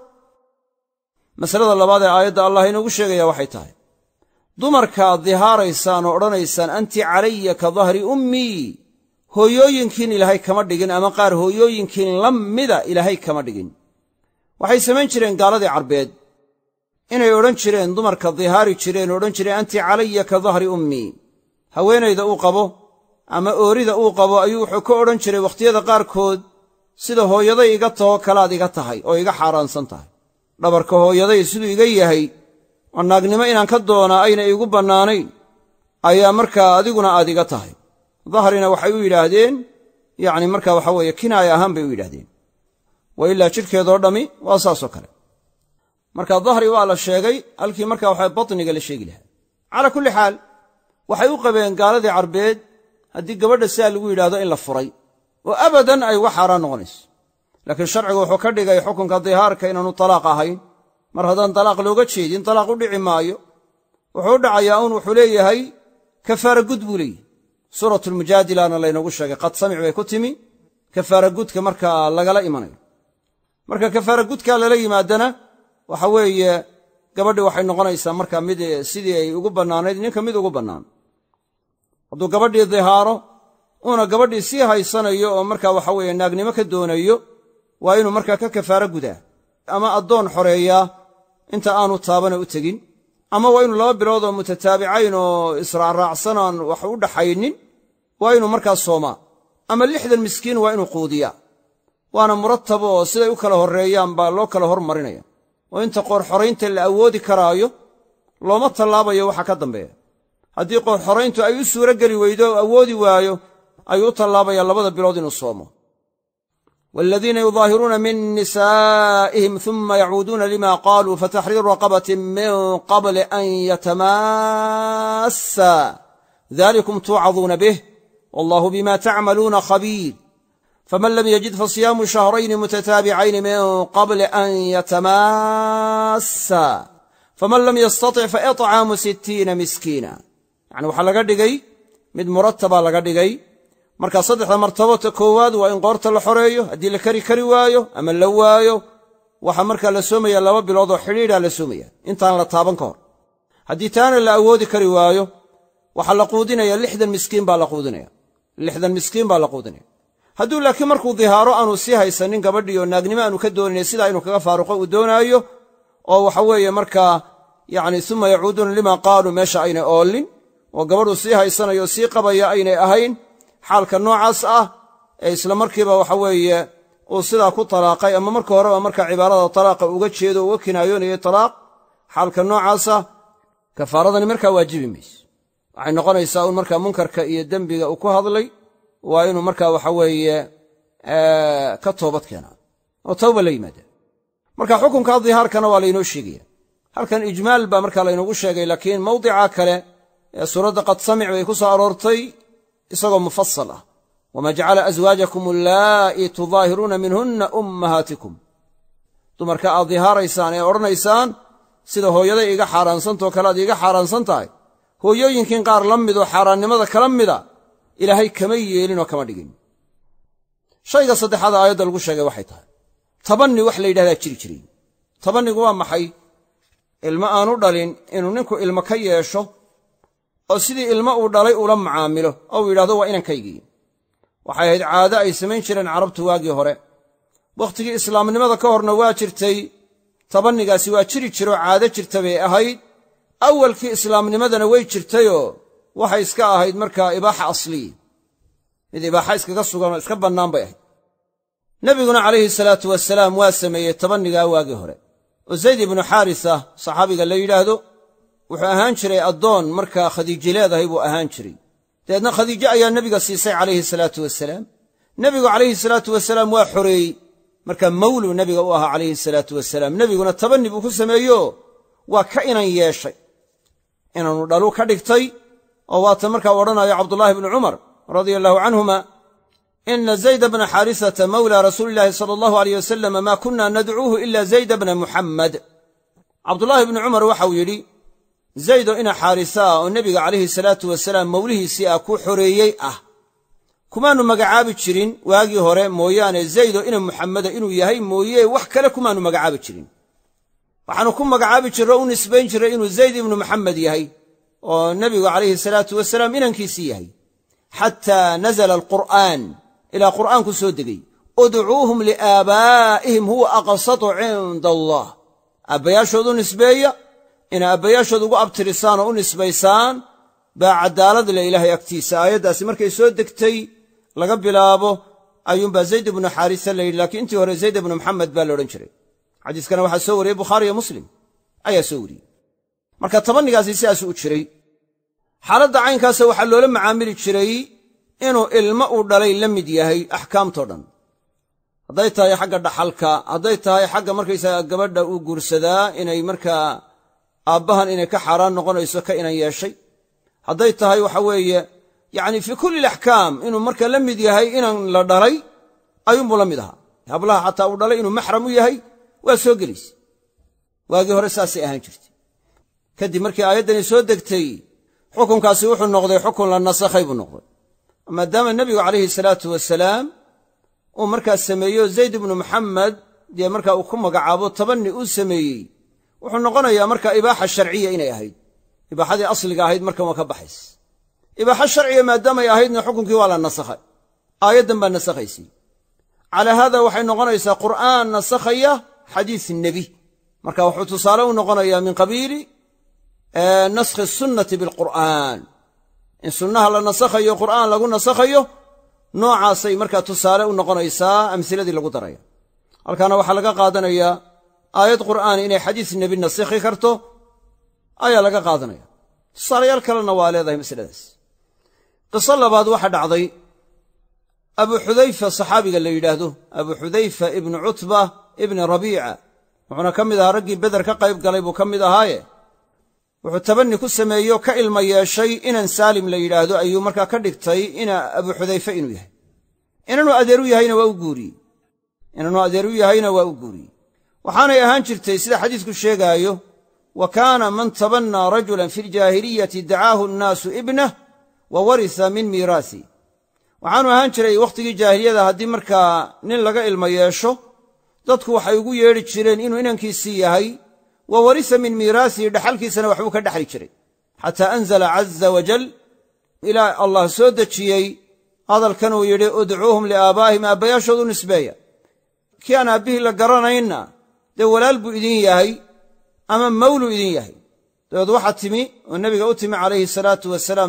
Speaker 1: masalada labaad ee aayadda allah inoogu sheegaya waxay tahay dumarkaad dihaaraysaan oo odhanaysaan anti calaya ka dahri ummii hooyooyinkiin ilaahay kama dhigin ama qaar hooyooyinkiin la mida ilaahay kama dhigin waxay samayn jireen gaaladii carbeed inay odhan jireen dumarka dihaari jireen oo odhan jireen anti calaya ka dahri ummii haweenayda uu qabo ama oorida uu qabo ayuu wuxuu ka odhan jiray wakhtiyada qaarkood sida hooyaday iga taho kalaad iga tahay oo iga xaaraansan tahay dhabarka hooyaday siduu iga yahay oo naagnimo inaan ka doonaa ayna iigu bannaanayn ayaa markaa adiguna aad iga tahay dahrina waxay u yidhaahdeen yacni markaa waxa weeye kinaaya ahaan bay u yidhahdeen wa ilaa jidhkeedoo dhammi waa saasoo kale marka dahri waa la sheegay halkii markaa waxa batniga la sheegi lahaa calaa kulli xaal waxay u qabeen gaaladii carbeed haddii gabadha sidaa lagu yidhaahdo in la furay oo abadan ay uga xaaraan noqonayso laakiin sharcigu wuxuu ka dhigay xukunka dihaarka inaanu talaaq ahayn mar haddaan talaaq looga jeedin talaaq u dhici maayo wuxuu u dhacayaa un wuxuu leeyahay kafaara gud buu leeyahy suuratulmujaadilana laynoogu sheegay qad samic bay ku timi kafaara gudka markaa lagala imanayo marka kafaara gudkaa lala yimaadana waxa weeye gabadhii waxay noqonaysaa markaa mid sidii ay ugu bannaanayd ninka mid ugu bannaan hadduu gabadhii dihaaro uuna gabadhii sii haysanayo oo markaa waxa weeye naagnimo ka doonayo waa inuu markaa ka kafaara gudaa ama addoon xoreeyaa inta aanu taabana u tegin ama waa inuu 2 bilood oo mutataabicayn oo israacraacsan aan wax u dhaxaynin waa inuu markaa soomaa ama 60 miskiin waa inuu quudiyaa waana murattab oo siday u kala horreeyaan baa loo kala hormarinaya oo inta qoorxoraynta la awoodi karaayo looma tallaabayo waxa ka dambeeya haddii qoorxorayntu ay u suuro geli weydo oo awoodi waayo ayuu u tallaabayaa 2 bilood inuu soomo والذين يظاهرون من نسائهم ثم يعودون لما قالوا فتحرير رقبة من قبل أن يتماسا ذلكم توعظون به والله بما تعملون خبير فمن لم يجد فصيام شهرين متتابعين من قبل أن يتماسا فمن لم يستطع فإطعام 60 مسكينا يعني وحا laga dhigay mid murattaba laga dhigay marka saddexda martabada koowaad waa in qoorta la xoreeyo haddii la kari waayo ama la waayo waxa markaa la soomaya 2 bilood oo xidhiidha la soomaya intaan la taaban ka hor haddii taana la awoodi kari waayo waxa la quudinaya 60 miskiin baa la quudinaya 60 miskiin baa la quudinaya hadduu laakiin markuu dihaaro aanu sii haysanin gabadhii oo naagnimo aanu ka doonayn sidaa inuu kaga faaruqo uu doonaayo oo waxa weeye markaa yacni uma yacuuduuna lima qaaluu meesha aynay oolin oo gabadhuu sii haysanayo sii qabaya aynay ahayn xaalka noocaas ah ee isla markiiba waxa weeye uu sidaa ku talaaqay ama marka horeba markaa cibaarada talaaqa uga jeedo uga kinaayoonayay talaaq xaalka noocaasa kafaaradani markaa waajibi mayso waxay noqonaysaa un markaa munkarka iyo dembiga uu ku hadlay waa inuu markaa waxa weeye ka toobad keenaa oo tawba la yimaada marka xukunka dihaarkana waa laynoo sheegaya halkan ijmaal baa markaa laynoogu sheegay laakiin mawdica kale ee suuradda qad samic bay ku soo aroortay isagoo mufasal ah wamaa jacala aswaajakum allaa'i tudaahiruuna minhunna ummahaatikum dumarka aad dihaaraysaan ee odhanaysaan sida hooyaday iga xaaraansantao kale aad iiga xaaraansan tahay hooyooyinkiin qaar la midoo xaaraannimada kala mida ilaahay kama yeelin oo kama dhigin shayga saddexaad aayadda lagu sheegay waxay tahay tabanni wax la yidhahdaa jiri jiray tabannigu waa maxay ilmo aanu dhalin inuu ninku ilmo ka yeesho oo sidii ilmo uu dhalay ula macaamilo oo uu yidhahdo waa inankaygii waxay ahayd caado ay samayn jireen carabtu waagii hore wakhtigii islaamnimada ka horna waa jirtay tabannigaasi waa jiri jiroo caado jirta bay ahayd awalkii islaamnimadana way jirtayoo waxay iska ahayd markaa ibaaxa asliya mid ibaaxa iskaga sugan oo iska bannaan bay ahayd nebiguna calayhi salaatu wasalaam waa sameeyey tabannigaa waagii hore oo zayd ibnu xaarisa saxaabiga la yidhaahdo wuxuu ahaan jiray addoon markaa khadiijo leedahay buu ahaan jiray dabeedna khadiijo ayaa nebiga siisay calayhi salaatu wasalaam nebigu calayhi salaatu wasalaam waa xoreeyey markaa mawluu nebiga u ahaa calayhi salaatu wasalaam nebiguna tabanni buu ku sameeyo waa ka inan yeeshay inanu dhalu ka dhigtay oo waata markaa odhanayo cabdullaahi bnu cumar radia allahu canhuma ina zayda bna xaarisata mawlaa rasuuli illaahi sala allahu aleyh wasalam maa kunna nadcuuhu ila zayda bna muxammad cabdullaahi bnu cumar waxau yidhi zaydo ina xaarisa ah oo nebiga calayhi salaatu wasalaam mawlihiisii ah ku xoreeyey ah kumaannu magacaabi jirin waagii hore mooyaane zaydo ina muxammada inuu yahay mooye wax kale kumaannu magacaabi jirin waxaannu ku magacaabi jirro u nisbayn jiray inuu zayd ibnu muxammed yahay oo nebigu calayhi salaatu wasalaam inankiisii yahay xataa nazala alqur'aan ilaa qur'aanku soo degay udcuuhum liaabaa'ihim huwa aqsatu cinda allah aabbayaashood u nisbeeya ina aabbayaashood ugu abtirisaan oo u nisbaysaan baa caddaalad leh ilaahay agtiisa aayaddaasi markay soo degtay laga bilaabo ayuunbaa zayd ibnu xaarisa la yidhi laakiin intii hore zayd ibnu muxamed baa la odhan jiray xadiiskana waxaa soo wariyey bukhaari iyo muslim ayaa soo wariyey marka tabannigaasi sidaasuu u jiray xaaladda caynkaasa waxaa loola macaamili jiray inuu ilmo uu dhalay la mid yahay axkaamtoo dhan hadday tahay xagga dhaxalka hadday tahay xagga markaysaga gabadha uu guursadaa inay markaa aabbahan inay ka xaaraan noqonayso ka inan yeeshay hadday tahay waxa weeye yacni fii kulli alaxkaam inuu marka la mid yahay inan la dhalay ayuunbuu la mid ahaa hablaha xataa uu dhalay inuu maxram u yahay waa soo gelaysa waagii hore saasay ahaan jirtay kadib markii aayaddani soo degtay xukunkaasi wuxuu noqday xukun la nasakhay buu noqday maadaama nebigu calayhi salaatu wasalaam uu markaa sameeyo zayd ibnu muxamed dee markaa uu ku magacaabo tabanni uu sameeyey wuxuu noqonayaa markaa ibaaxa sharciya inay ahayd ibaaxadii asliga ahayd markan waa ka baxays ibaaxa sharciya maadaamay ahaydna xukunkii waa la nasakhay aayaddan baa nasakhaysay calaa haada waxay noqonaysaa qur'aan nasakhaya xadiis nebi marka wuxuu tusaale u noqonayaa min qabiili naskhi sunnati bilqur'aan in sunnaha la nasakhayo qur'aan lagu nasakhayo noocaasay markaa tusaale u noqonaysaa amhiladii lagu daraya halkaana waxaa laga qaadanayaa aayad qur'aan inay xadiis nebi nasikhi karto ayaa laga qaadanaya tusaalayaal kalena waa leedahay masaladaas qiso labaad waxaa dhacday abu xudayfa saxaabiga la yidhaahdo abu xudayfa ibnu cutba ibni rabiica wuxuuna ka mid ahaa raggii beder ka qayb galay buu ka mid ahaaye wuxuu tabanni ku sameeyo ka ilma yeeshay inan saalim la yidhaahdo ayuu markaa ka dhigtay ina abu xudayfa inuu yahay inanuu adeeru yahayna waa u guuriyey inanuu adeeru yahayna waa u guuriyey waxaanay ahaan jirtay sida xadiisku sheegaayo wa kaana man tabannaa rajulan fi ljaahiliyati dacaahu annaasu ibnah wa warisa min miiraasi waxaanu ahaan jiray wakhtigii jaahiliyada haddii markaa nin laga ilma yeesho dadku waxay ugu yeedhi jireen inuu inankiisii yahay wa warisa min miiraasihi dhaxalkiisana waxbuu ka dhexli jiray xataa anzala caza wajal ilaa allah soo dejiyey hadalkan uu yidhi udcuuhum liaabaa'ihim aabbayaashood u nisbeeya kii aan aabbihii la garanaynna dee walaal buu idin yahay ama mawluu idin yahay dabeed waxaa timi oo nebiga u timi calayhi salaatu wasalaam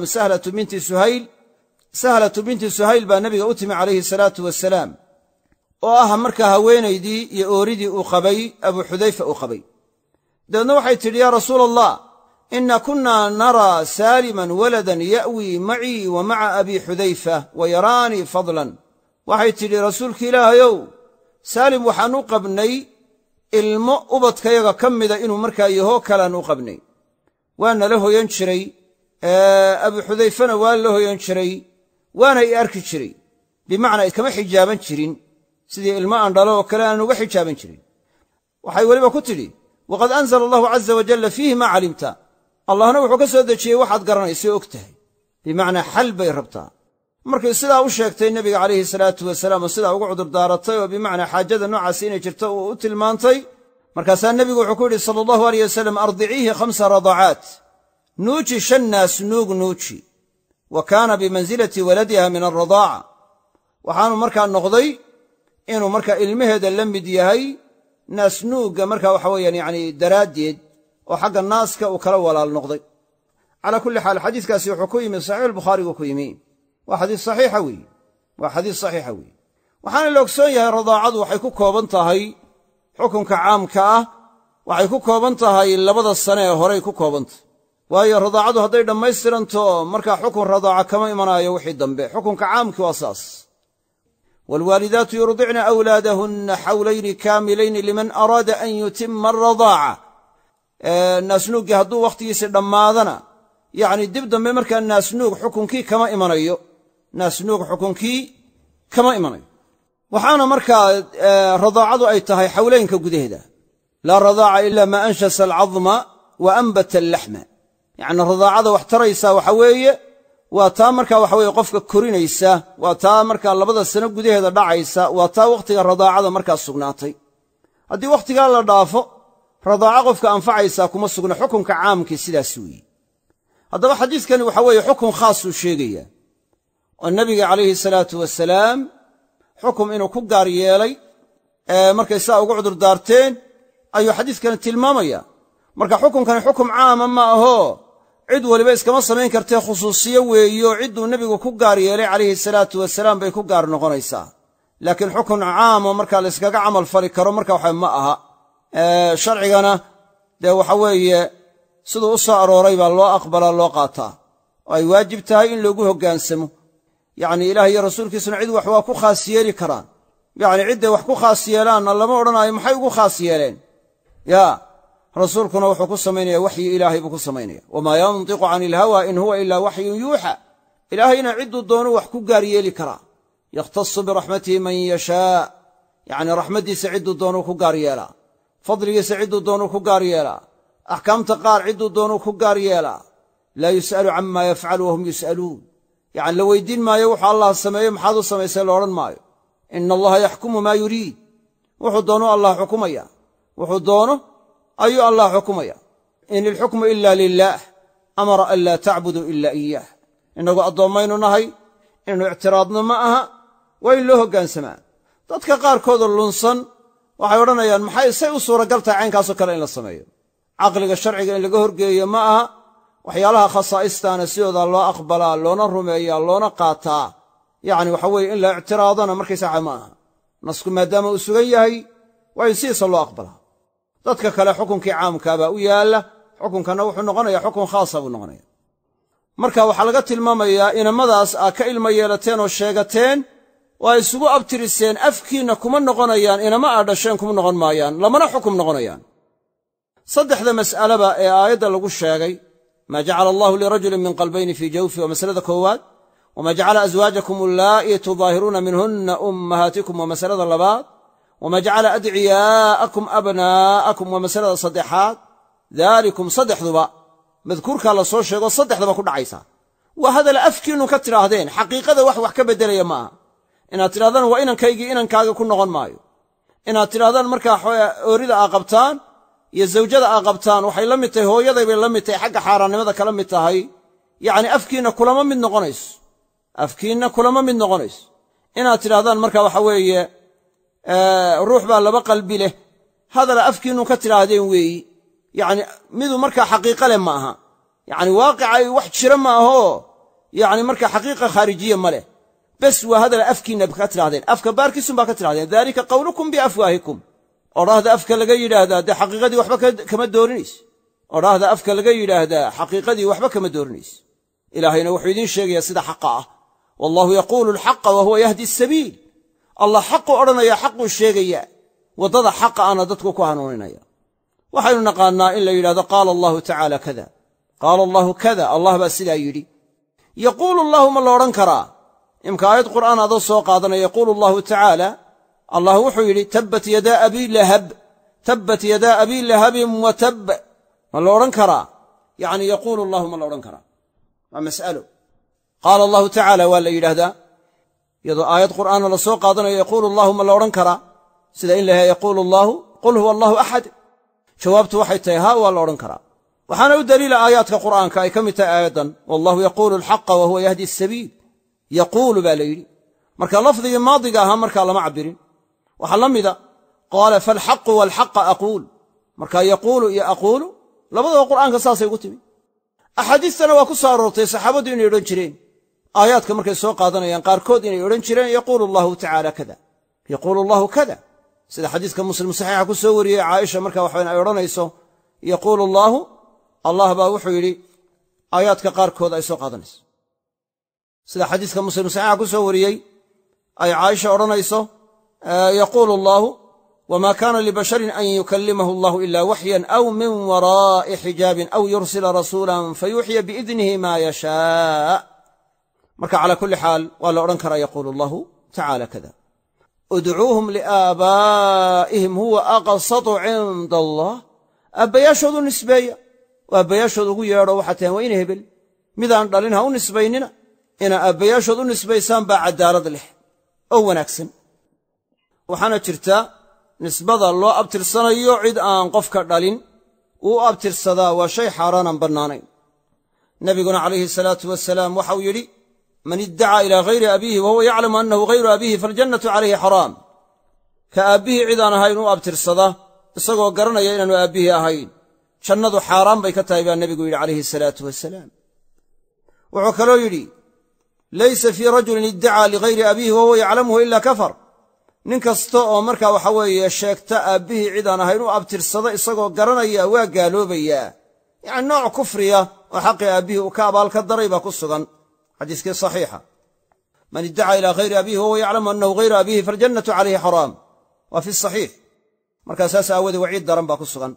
Speaker 1: sahlatu binti suhayl baa nebiga u timi calayhi salaatu wasalaam oo ah markaa haweenaydii iyo ooridii uu qabay abu xudayfa uu qabay dabeedna waxay tidhi yaa rasuula allah inna kunnaa naraa saaliman waladan ya'wii macii wa maca abi xudayfa wa yaraanii fadlan waxay tidhi rasuulki ilaahayow saalim waxaan u qabnay ilmo ubadkayaga ka mida inuu markaa yaho kalaan u qabnay waa nala hoyan jiray abu xudayfana waa la hoyan jiray waana i arki jiray bimacnaa kama xijaaban jirin sidii ilmo aan dhalo oo kale aan uga xijaaban jirin waxay weliba ku tidhi waqad anzala allahu caza wajalla fiihi maa calimta allahna wuxuu ka soo dejiyey waxaad garanaysa oo og tahay bimacnaa xal bay rabtaa markay sidaa u sheegtay nebiga calayhi salaatu wasalaam oo sidaa ugu cudurdaaratay oo bimacnaa xaajada noocaasi inay jirto uu u tilmaantay markaasaa nebigu wuxuu ku yidhi sala allahu alayh wasalam ardiciihi 5 radacaat nuuji 5 naas nuug nuuji wa kaana bimansilati waladiha min alradaaca waxaanu markaa noqday inuu markaa ilmaheeda la mid yahay naas nuugga markaa waxa weeyaan yacni daraaddeed oo xagga naaska uu kala walaal noqday calaa kulli xaal xadiiskaasi wuxuu ku yimi saxiix albukhaarigu ku yimi waa xadiis saxiixa weeye waa xadiis saxiixa weeye waxaana la ogsoon yahay radaacadu waxay ku kooban tahay xukunka caamka ah waxay ku kooban tahay 2 sane ee horey ku kooban tahay waayo radaacadu hadday dhammaystiranto markaa xukun radaaca kama imanaayo wixii dambe xukunka caamkii waa saas waalwaalidaatu yurdicna awlaadahunna xawlayni kaamilayni liman araada an yutima aradaaca naasnuuggii hadduu wakhtigiisi dhammaadana yacni dib dambe markaa naasnuug xukunkii kama imanayo naasnuug xukunkii kama imanayo waxaana markaa radaacadu ay tahay xawlaynka gudaheeda laa radaaca ila maa anshasa alcadma wa anbata allaxma yacni radaacada wax taraysaa waxa weeye waa taa markaa waxa weeye qofka korinaysa waa taa markaa 2 sano gudaheeda dhacaysa waa taa wakhtiga radaacada markaa sugnaatay haddii wakhtigaa la dhaafo radaaco qofka anfacaysaa kuma sugna xukunka caamkii sidaas weeye haddaba xadiidkani waxa weeye xukun khaasuu sheegaya oo nebiga calayhi salaatu wasalaam xukum inuu ku gaar yeelay markay saa ugu cudurdaarteen ayuu xadiidkani tilmaamaya marka xukunkani xukum caama ma aho cid waliba iskama samayn kartee khusuusiyo weeyo cidduu nebigu ku gaar yeelay calayhi salaatu wasalaam bay ku gaar noqonaysaa laakiin xukun caamo markaa la yskaga camal fali karo marka waxa ma aha sharcigana dee waxa weeye siduu u soo arooray baa loo aqbalaa loo qaataa oo ay waajib tahay in loogu hoggaansamo yacni ilaah iyo rasuulkiisuna cid wax waa ku khaas yeeli karaan yacni cidday wax ku khaas yeelaanna lama odhanaayo maxay ugu khaas yeeleen yaa rasuulkuna wuxuu ku samaynaya waxyi ilaahay buu ku samaynaya wamaa yantiqu cani ilhawa in huwa ilaa waxyun yuuxa ilaahayna cidduu doonuu wax ku gaar yeeli karaa yakhtasu biraxmatihi man yashaa yacni raxmaddiisa cidduu doonuu ku gaar yeelaa fadligiisa cidduu doonuu ku gaar yeelaa axkaamta qaar cidduu doonuu ku gaar yeelaa laa yus'alu camaa yafcalu wahum yus'aluun yacni la weydiin maayo wuxuu allah sameeye maxaad u samaysay la odhan maayo ina allaha yaxkumu maa yuriid wuxuu doonuu allah xukumaya wuxuu doono ayuu allah xukumaya in ilxukmu ila lilaah amara an laa tacbuduu ila iyaah innagu addoommaynu nahay inaynu ictiraadno ma aha waa in loo hoggaansamaa dadka qaarkoodoo lunsan waxay odhanayaan maxay say u suuragal tahay caynkaasoo kale in la sameeyo caqliga sharciga in laga horgeeyo ma aha waxyaalaha khasaa'istaana sidoodaa loo aqbalaa loona rumeeyaa loona qaataa yacni waxa weeye in la ictiraadana markaysaxa ma aha nasku maadaama uu sugan yahay waa in sidiisa loo aqbalaa dadka kale xukunkii caamkaa baa u yaalla xukunkanna wuxuu noqonayaa xukun khaasa buu noqonaya marka waxaa laga tilmaamayaa inamadaas aad ka ilmo yeelateen oo sheegateen oo ay isugu abtiriseen afkiinna kuma noqonayaan inama aad dhasheen kuma noqon maayaan lamana xukum noqonayaan saddexda mas'alaba ee aayadda lagu sheegay maa jacala allahu lirajulin min qalbayni fii jawfi waa masalada koowaad wamaa jacala aswaajakum allaa'i tudaahiruuna minhunna ummahaatikum waa masalada labaad wamaa jacala adciyaa'akum abnaa'akum waa masalada saddexaad daalikum saddexduba madkuurkaa la soo sheego saddexdaba ku dhacaysaa waa hadal afkiinnu ka tidhaahdeen xaqiiqada wax ka beddelaya maaha inaad tidhahdaan waa inankaygii inankaaga ku noqon maayo inaad tidhahdaan markaa oorida aa qabtaan iyo zawjada aa qabtaan waxay la mid tahay hooyaday bay la mid tahay xagga xaaraannimada kala mid tahay yacni afkiinna kulama mid noqonayso afkiinna kulama mid noqonayso inaad tidhahdaan marka waxa weeye ruux baa 2 qalbi leh hadala afkiinnu ka tidhaahdeen weeyi yacni miduu markaa xaqiiqa leh ma aha yacni waaqicay wax jira ma ahoo yacni markaa xaqiiqa khaarijiye ma leh bes waa hadala afkiinna ka tidhahdeen afka baarkiisun baa ka tidhahdeen daalika qawlukum biafwaahikum odhaahda afka laga yidhaahdaa dee xaqiiqadii waxba kama doorinayso odhaahda afka laga yidhaahdaa xaqiiqadii waxba kama doorinayso ilaahayna wuxuu idiin sheegayaa sida xaqa ah wallahu yaquulu alxaqa wa huwa yahdi asabiil allah xaqu odhanaya xaquu sheegayaa waddada xaqa ana dadku ku hanuuninaya waxaynu naqaannaa in la yidhahdo qaala allahu tacaala kada qaala allahu kada allah baa sidaa yidhi yaquulu allahu ma la odhan karaa imka aayad qur'aan adoo soo qaadanaya yaquulu allahu tacaala allah wuxuu yidhi tabbat yadaa abii lahab tabbat yadaa abii lahabin wa tabb ma la odhan karaa yacni yaquulu allahu ma la odhan karaa waa mas'alo qaala allahu tacaala waa la yidhaahdaa iyadoo aayad qur'aana la soo qaadanayo yaquulu allahu ma la odhan karaa sida in laha yaquulu allahu qul huwa allahu axad jawaabtu waxay tahay haa waa la odhan karaa waxaana u daliila aayaadka qur'aanka ay ka mid tahay aayaddan wallahu yaquulu alxaqa wa huwa yahdi asabiil yaquulu baa la yidhi marka lafdigii maadiga ahaa markaa lama cabbirin waxaa la mida qaala faalxaqu waalxaqa aquul marka yaquulu iyo aquulu labadaba qur'aanka saasay ugu timi axaadiistana waa ku soo aroortay saxaabaddu inay odhan jireen aayaadka markay soo qaadanayaan qaarkood inay odhan jireen yaquulu allahu tacaala kada yaquulu allahu kada sida xadiiska muslim saxiixa ku soo wariyey caaisha marka waxaweyn ay odhanayso yaquulu allaahu allah baa wuxuu yidhi aayaadka qaarkood ay soo qaadanayso sida xadiiska muslim saxiixa ku soo wariyey ay caaisha odhanayso yaquulu allaahu wamaa kaana libasharin an yukallimahu allahu ila waxyan aw min waraa'i xijaabin aw yursila rasuulan fayuuxiya biidnihi maa yashaa marka calaa kulli xaal waa la odhan karaa yaquulu allahu tacaala kada udcuuhum liaabaa'ihim huwa aqsatu cinda allah aabbayaashoodu nisbeeya oo aabbayaashood ugu yeedho waxaa tahan waa ina hebel midaan dhalin ha u nisbaynina inaa aabbayaashood u nisbaysaan baa caddaalad leh oo wanaagsan waxaana jirta nisbada loo abtirsanayo cid aan qofka dhalin uu u abtirsadaa waa shay xaaraanaan bannaanayn nebiguna calayhi salaatu wasalaam waxauu yidhi man iddacaa ilaa hayri abiihi wa huwa yaclamu annahu hayru abiihi faljannatu calayhi xaraam ka aabbihii cid aan ahayn u abtirsada isagoo garanaya inaanu aabbihii ahayn jannadu xaaraan bay ka tahay baa nebigu yidhi calayhi salaatu wasalaam wuxuu kaloo yidhi laysa fii rajulin iddacaa ligayri abiihi wa huwa yaclamuhu ila kafar nin kasta oo markaa waxa weeye sheegta aabbihii cid aan ahayn u abtirsada isagoo garanaya waa gaaloobayaa yacni nooc kufriya oo xaqii aabbihii uu ka abaalka daray baa ku sugan xadiiskii saxiixa man iddacaa ilaa hayri abiihi wahuwa yaclamu annahu hayru abiihi faljannatu calayhi xaraam waa fi saxiix markaa saas aawoodee waciid daran baa ku sugan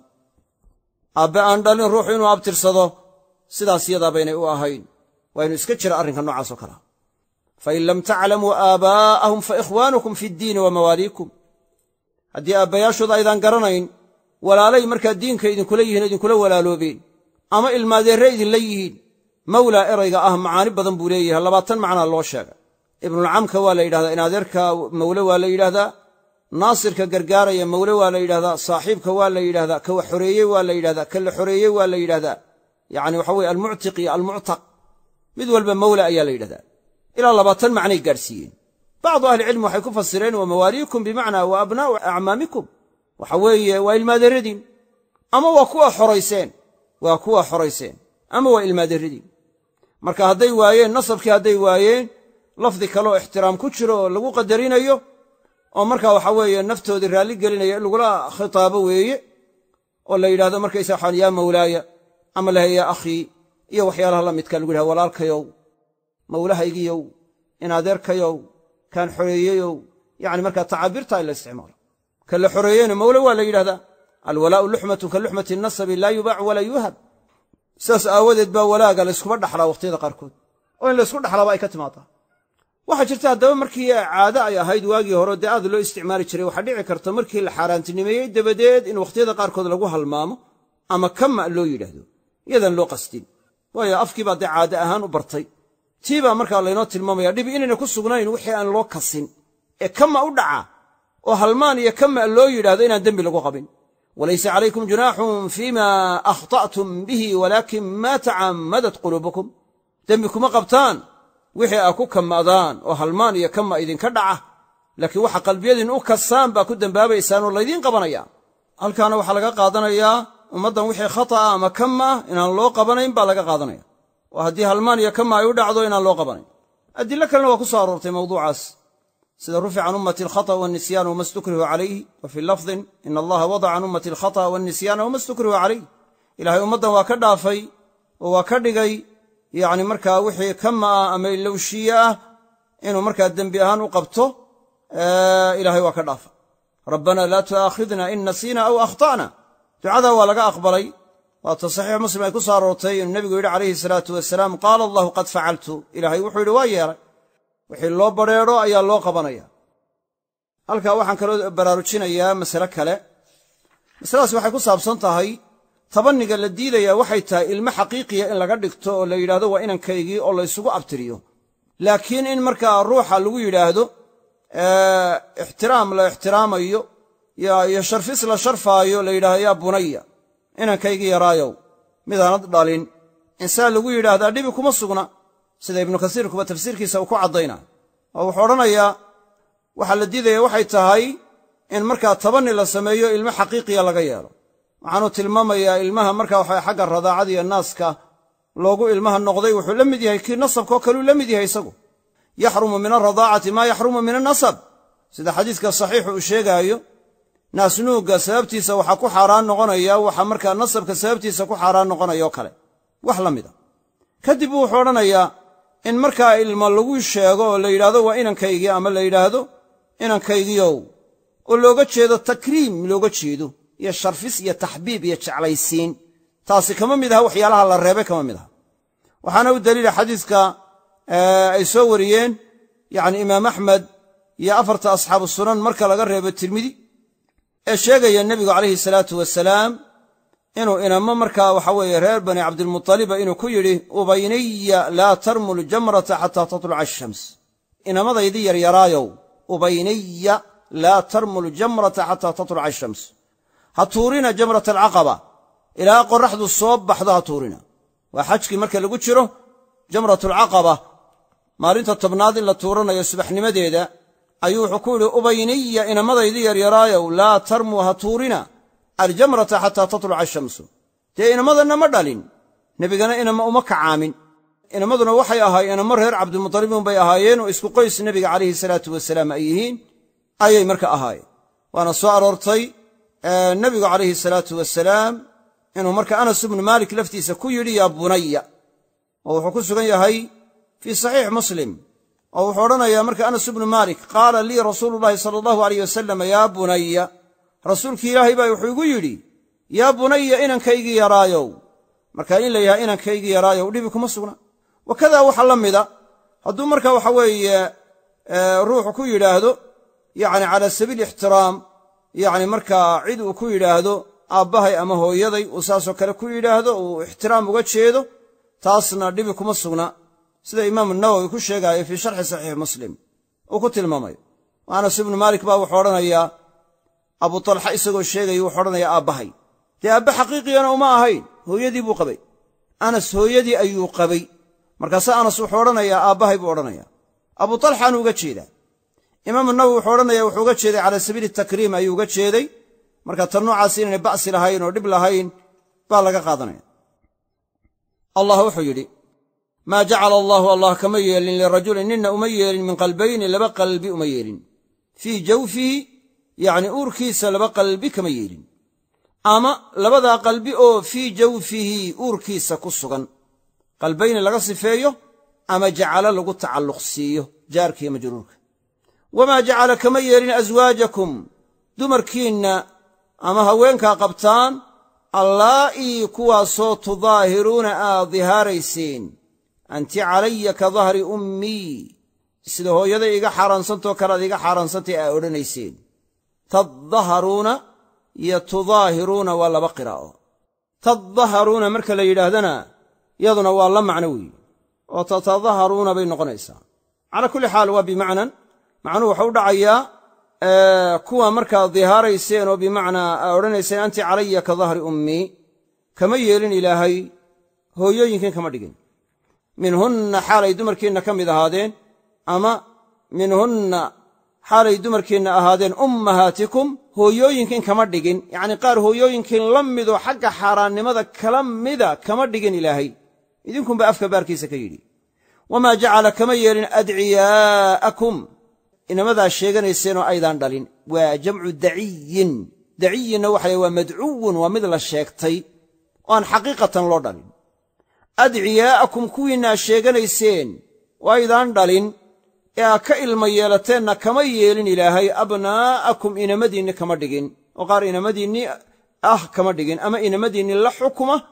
Speaker 1: aabbe aan dhalin ruuxu inuu abtirsado sidaas yadaa baynay u ahayn waa inu iska jira arrinka noocaas oo kalea fain lam taclamuu aabaa'ahum faikhwaanukum fi ddiini wa mawaaliikum haddii aabbayaashooda aydaan garanayn walaalay markaa diinka idinkula yihiin o idinkula walaaloobeen ama ilmaadeerre idinla yihiin mawlaa erayga ah macaani badan buu leeyahay 20 macnaa loo sheegay ibnulcamka waa la yidhahdaa in adeerka mawle waa la yidhahdaa naasirka gargaaraya mawle waa la yidhahdaa saaxiibka waa la yidhahdaa ka wax xoreeyey waa la yidhahdaa ka la xoreeyey waa la yidhahdaa yacni waxa weye almuctiq iyo almuctaq mid walba mawle ayaa la yidhahdaa ilaa 20 macnay gaadhsiiyeen bacdu ahlicilmi waxay ku fasireen wa mawaaliikum bimacnaa wa abnaa'u acmaamikum waxa weeye waa ilmaadeeradiin ama waa kuwa xorayseen ama waa ilmaadeeradiin marka hadday waayeen nasabkii hadday waayeen lafdi kaleoo ixtiraam ku jiro oo lagu qadarinayo oo markaa waxa weeye naftoodii raalli gelinaya in lagula khitaabo weeye oo la yidhahdo markaysa waxaan yaa mawlaaya ama laha yaa akhii iyo waxyaalaha la midka lagu yidhahdo walaalkayow mawlahaygiyow in adeerkayow kaan xoreeyeyow yacni markaa tacaabiirta in la isticmaalo ka la xoreeyeyna mawle waa la yidhahdaa alwalaa'u luxmatun ka luxmati nasabi laa yubaac walaa yuuhab sidaas aawadeed baa walaaga layskuma dhaxlaa wakhtiyada qaarkood oo in laysku dhaxlaaba ay ka timaadaa waxaa jirta haddaba markii caado ay ahayd waagii hore dee aad loo isticmaali jiray waxaa dhici karta markii la xaaraantinimeeyey dabadeed in wakhtiyada qaarkood lagu halmaamo ama kama loo yidhaahdo iyadan loo qastin waayo afkii baa dee caado ahaan u bartay tii baa markaa laynoo tilmaamaya dhibi inayna ku sugnayn wixii aan loo kasin ee kama u dhaca oo halmaan iyo kama loo yidhaahdo inaan dembi lagu qabin walaysa calaykum junaaxun fiima akhta'tum bihi walaakin maa tacammadat quluubukum dembi kuma qabtaan wixii aa ku kama'daan oo halmaan iyo kama idinka dhaca laakiin waxa qalbiyadiin u kasaan baa ku dembaabaysaan oo laydiin qabanaya halkaana waxaa laga qaadanayaa ummaddan wixii khata'a ama kama ah inaan loo qabanayn baa laga qaadanaya oo haddii halmaan iyo kama ay u dhacdo inaan loo qabanayn adilo kalena waa ku soo aroortay mawduucaas sida rufica can ummati alkhata'a waannisyaana wama stukrihu calayh wa fii lafdin ina allaha wadaca can ummati alkhata'a waannisyaana wama stukrihu calayh ilaahay ummaddan waa ka dhaafay oo waa ka dhigay yacni markaa wixii kama ah ama ilowshiye ah inuu markaa dembi ahaan u qabto ilaahay waa ka dhaafa rabbana laa tu'aakhidna in nasiina aw akhta'na ducadaa waa laga aqbalay waata saxiix muslim ay ku soo aroortay inuu nebigu yidhi calayhi salaatu wasalaam qaala allahu qad facaltu ilaahay wuxuu yidhi waa yeelay wixii loo badrheedho ayaa loo qabanaya halkaa waxaan kaloo baraarujinayaa masale kale masaladaas waxay ku saabsan tahay tabanniga la diidayaa waxay tahay ilmo xaqiiqiya in laga dhigto oo la yidhaahdo waa inankaygii oo la ysugu abtiriyo laakiin in markaa ruuxa lagu yidhaahdo ixtiraam la ixtiraamayo iyo sharfis la sharfaayo la yidhahdo yaa bunaya inankaygii yaraayow midaanad dhalin insaan lagu yidhaahdaa dhibi kuma sugna sida ibnu kasiirkuba tafsiirkiisa uu ku caddayna oo wuxuu odhanayaa waxaa la diidaya waxay tahay in markaa tabanni la sameeyo ilmo xaqiiqiya laga yeelo waxaanuu tilmaamayaa ilmaha markaa waxa xagga radaacada iyo naaska loogu ilmaha noqday wuxuu la mid yahay kii nasabkaoo kaleu la mid yahay isagu yaxrumu min alradaacati maa yaxrumu min annasab sida xadiiska saxiixu uu sheegaayo naasnuugga sababtiisa waxaa ku xaaraan noqonaya waxa markaa nasabka sababtiisa ku xaaraan noqonayo kale wax la mida kadib buu wuxuu odhanayaa in markaa ilmo lagu sheego oo la yidhahdo waa inankaygii ama la yidhaahdo inankaygiiow oo looga jeedo takriim looga jeedo iyo sharfis iyo taxbiib iyo jeclaysiin taasi kama mid aha waxyaalaha la reebay kama mid aha waxaana u daliila xadiiska ay soo wariyeen yacni imaam axmed iyo afarta asxaabu sunan marka laga reebo tirmidi ee sheegaya nebigu calayhi salaatu wasalaam inuu inamo markaa waxa weeye reer bani cabdilmutaliba inuu ku yidhi ubaynaya laa tarmul jamrata xataa tatluca ashams inamadaydii yaryaraayow ubaynaya laa tarmul jamrata xataa tatluca ashams ha tuurina jamrata alcaqaba ilaa qorraxdu soo baxdo ha tuurina waa xajkii marka lagu jiro jamratulcaqaba maalinta tobnaad in la tuuranayo subaxnimadeeda ayuu wuxuu ku yidhi ubaynaya inamadaydii yaryaraayow laa tarmuu ha tuurina aljamrata xataa tatluca ashamsu dee inamadanna ma dhalin nebigana inama uma kacaamin inamaduna waxay ahaayeen inamo reer cabdilmutalibiin bay ahaayeen oo isku qoys nebiga calayhi salaatu wasalaam ay yihiin ayay marka ahaayeen waana soo aroortay nebigu calayhi salaatu wasalaam inuu marka anas ibnu maalik laftiisa ku yidhi yaa bunaya oo wuxuu ku sugan yahay fii saxiix muslim oo wuxuu odhanayaa marka anas ibnu maalik qaala lii rasuulu llaahi sala allahu alayh wasalam yaa bunaya rasuulkii ilaahay baa wuxuu igu yidhi yaa bunaya inankaygii yaraayow marka in la yahay inankaygii yaraayow dhibi kuma sugna wakadaa waxa la mida hadduu marka waxa weeye ruuxu ku yidhaahdo yacni cala sabiili ixtiraam yacni markaa cid uu ku yidhaahdo aabbahay ama hooyaday uu saasoo kale ku yidhaahdo uu ixtiraam uga jeedo taasna dhibi kuma sugna sida imaamu nawowi ku sheegaayo fii sharxi saxiixi muslim uu ku tilmaamayo anas ibnu maalik baa wuxuu odhanayaa abu talxa isagoo sheegaya wuxuu odhanayaa aabbahay dee aabbe xaqiiqiyana uma ahayn hooyadii buu qabay anas hooyadii ayuu qabay markaase anas wuxuu odhanayaa aabbahay buu odhanayaa abu talxaanu uga jeedaa imaamu nawowi wuxuu odhanaya wuxuu uga jeeday cala sabiili takriim ayuu uga jeeday marka tan noocaasi inaynay ba'si lahayn oo dhib lahayn baa laga qaadanaya allah wuxuu yidhi maa jacala allaahu allah kama yeelin lirajulin ninna uma yeelin min qalbayni laba qalbi uma yeelin fii jawfihi yacni uurkiisa laba qalbi kama yeelin ama labadaa qalbi oo fii jawfihi uurkiisa ku sugan qalbayni laga sifeeyo ama jacalo lagu tacalluq siiyo jaarkiiyo majruurka wamaa jacala kama yeelin aswaajakum dumarkiinna ama haweenkaa qabtaan allaa'ii kuwaasoo tudaahiruuna aad dihaarayseen anti calaya ka dahri ummii sida hooyaday iga xaaraansantoo kale ad iga xaaraansantay aa odhanayseen tadaharuuna iyo tudaahiruuna waa laba qiraa'o tadaharuuna marka la yidhaahdana yaduna waa la macno weeye oo tatadaharuuna bay noqonaysaa calaa kulli xaal waa bimacnan macnuhu waxau dhacayaa kuwa markaa dihaarayseen oo bimacnaa aa odhanayseen anti calaya ka dahri ummii kama yeelin ilaahay hooyooyinkiin kama dhigin minhunna xaalay dumarkiinna ka mid ahaadeen ama minhunna xaalay dumarkiinna ahaadeen ummahaatikum hooyooyinkiin kama dhigin yacnii qaar hooyooyinkiin la midoo xagga xaaraannimada kala mida kama dhigin ilaahay idinkunba afka baarkiisa ka yidhi wamaa jacala kama yeelin adciyaa'akum inamadaa sheeganayseenoo aydaan dhalin waa jamcu daciyin daciyinna waxa waa madcuwun waa mid la sheegtay oo aan xaqiiqatan loo dhalin adciyaa'akum kuwiinnaa sheeganayseen oo aydaan dhalin ee aa ka ilma yeelateenna kama yeelin ilaahay abnaa'akum inamadiinni kama dhigin oo qaar inamadiinni ah kama dhigin ama inamadiinni la xukuma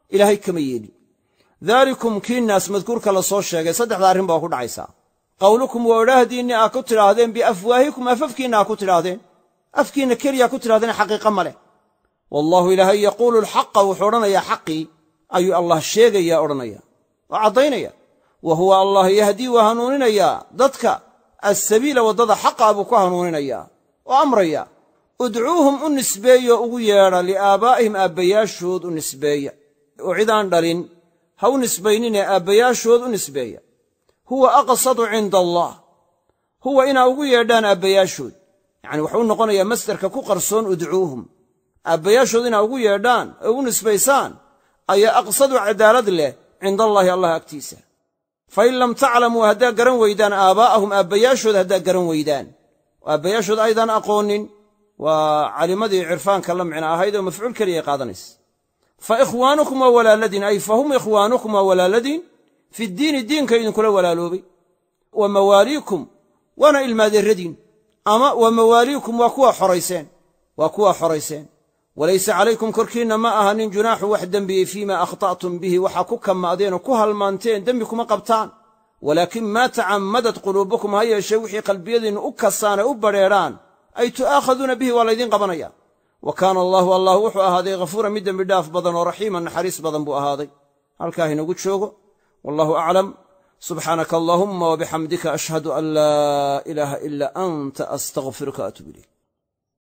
Speaker 1: ilaahay kama yeelin daalikum kiinnaas madkuurka la soo sheegay saddexda arrin baa ku dhacaysaa qawlukum waa odhaahdiinni aa ku tidhaahdeen biafwaahikum afafkiinna aa ku tidhaahdeen afkiinna keliyaa ku tidhahdeen xaqiiqa ma leh wallaahu ilaahay yaquulu alxaqa wuxuu odhanayaa xaqii ayuu allah sheegayaa odhanaya oo caddaynaya wa huwa allah yahdii waa hanuuninayaa dadka assabiila waddada xaqaa buu ku hanuuninayaa oo amraya udcuuhum u nisbeeyo ugu yeedha liaabaa'ihim aabbayaashood u nisbeeya oo cidaan dhalin ha u nisbaynine aabbayaashood u nisbeeya huwa aqsadu cinda allah huwa inaa ugu yeedhaan aabbayaashood yacni wuxuu u noqonayaa masdarka ku qarsoon udcuuhum aabbayaashood inaa ugu yeedhaan oo u nisbaysaan ayaa aqsadu cadaalad leh cindallaahi allah agtiisa fain lam taclamuu haddaa garan weydaan aabaa'ahum aabbayaashood haddaa garan weydaan oo aabbayaashood aydaan aqoonin waa calimadii cirfaanka la micno ahayd oo mafcuul keliyay qaadanaysa fa ikhwaanukum waa walaaladiin ay fa hum ikhwaanukum waa walaaladiin fiddiini diinka idinkula walaaloobay wa mawaaliikum waana ilmaadeerradiin ama wa mawaaliikum waa kuwa xorayseen walaysa calaykum korkiinna ma ahanin junaaxu wax dembiyey fiima akhta'tum bihi waxaa ku kama'deenoo ku halmaanteen dembi kuma qabtaan walaakin maa tacammadat quluubukum ha yeeshee wixii qalbiyadiinnu u kasaanay u badrheedhaan ay tu'aakhaduuna bihi waa laydin qabanaya wa kaana allaahu allah wuxuu ahaaday ghafuuran mid dembi dhaaf badan oo raxiiman naxariis badan buu ahaaday halkaa inagu joogo wallahu aclam subxaanaka allaahumma wabixamdika ashhadu an laa ilaaha ilaa anta astaghfiruka atuub ilayk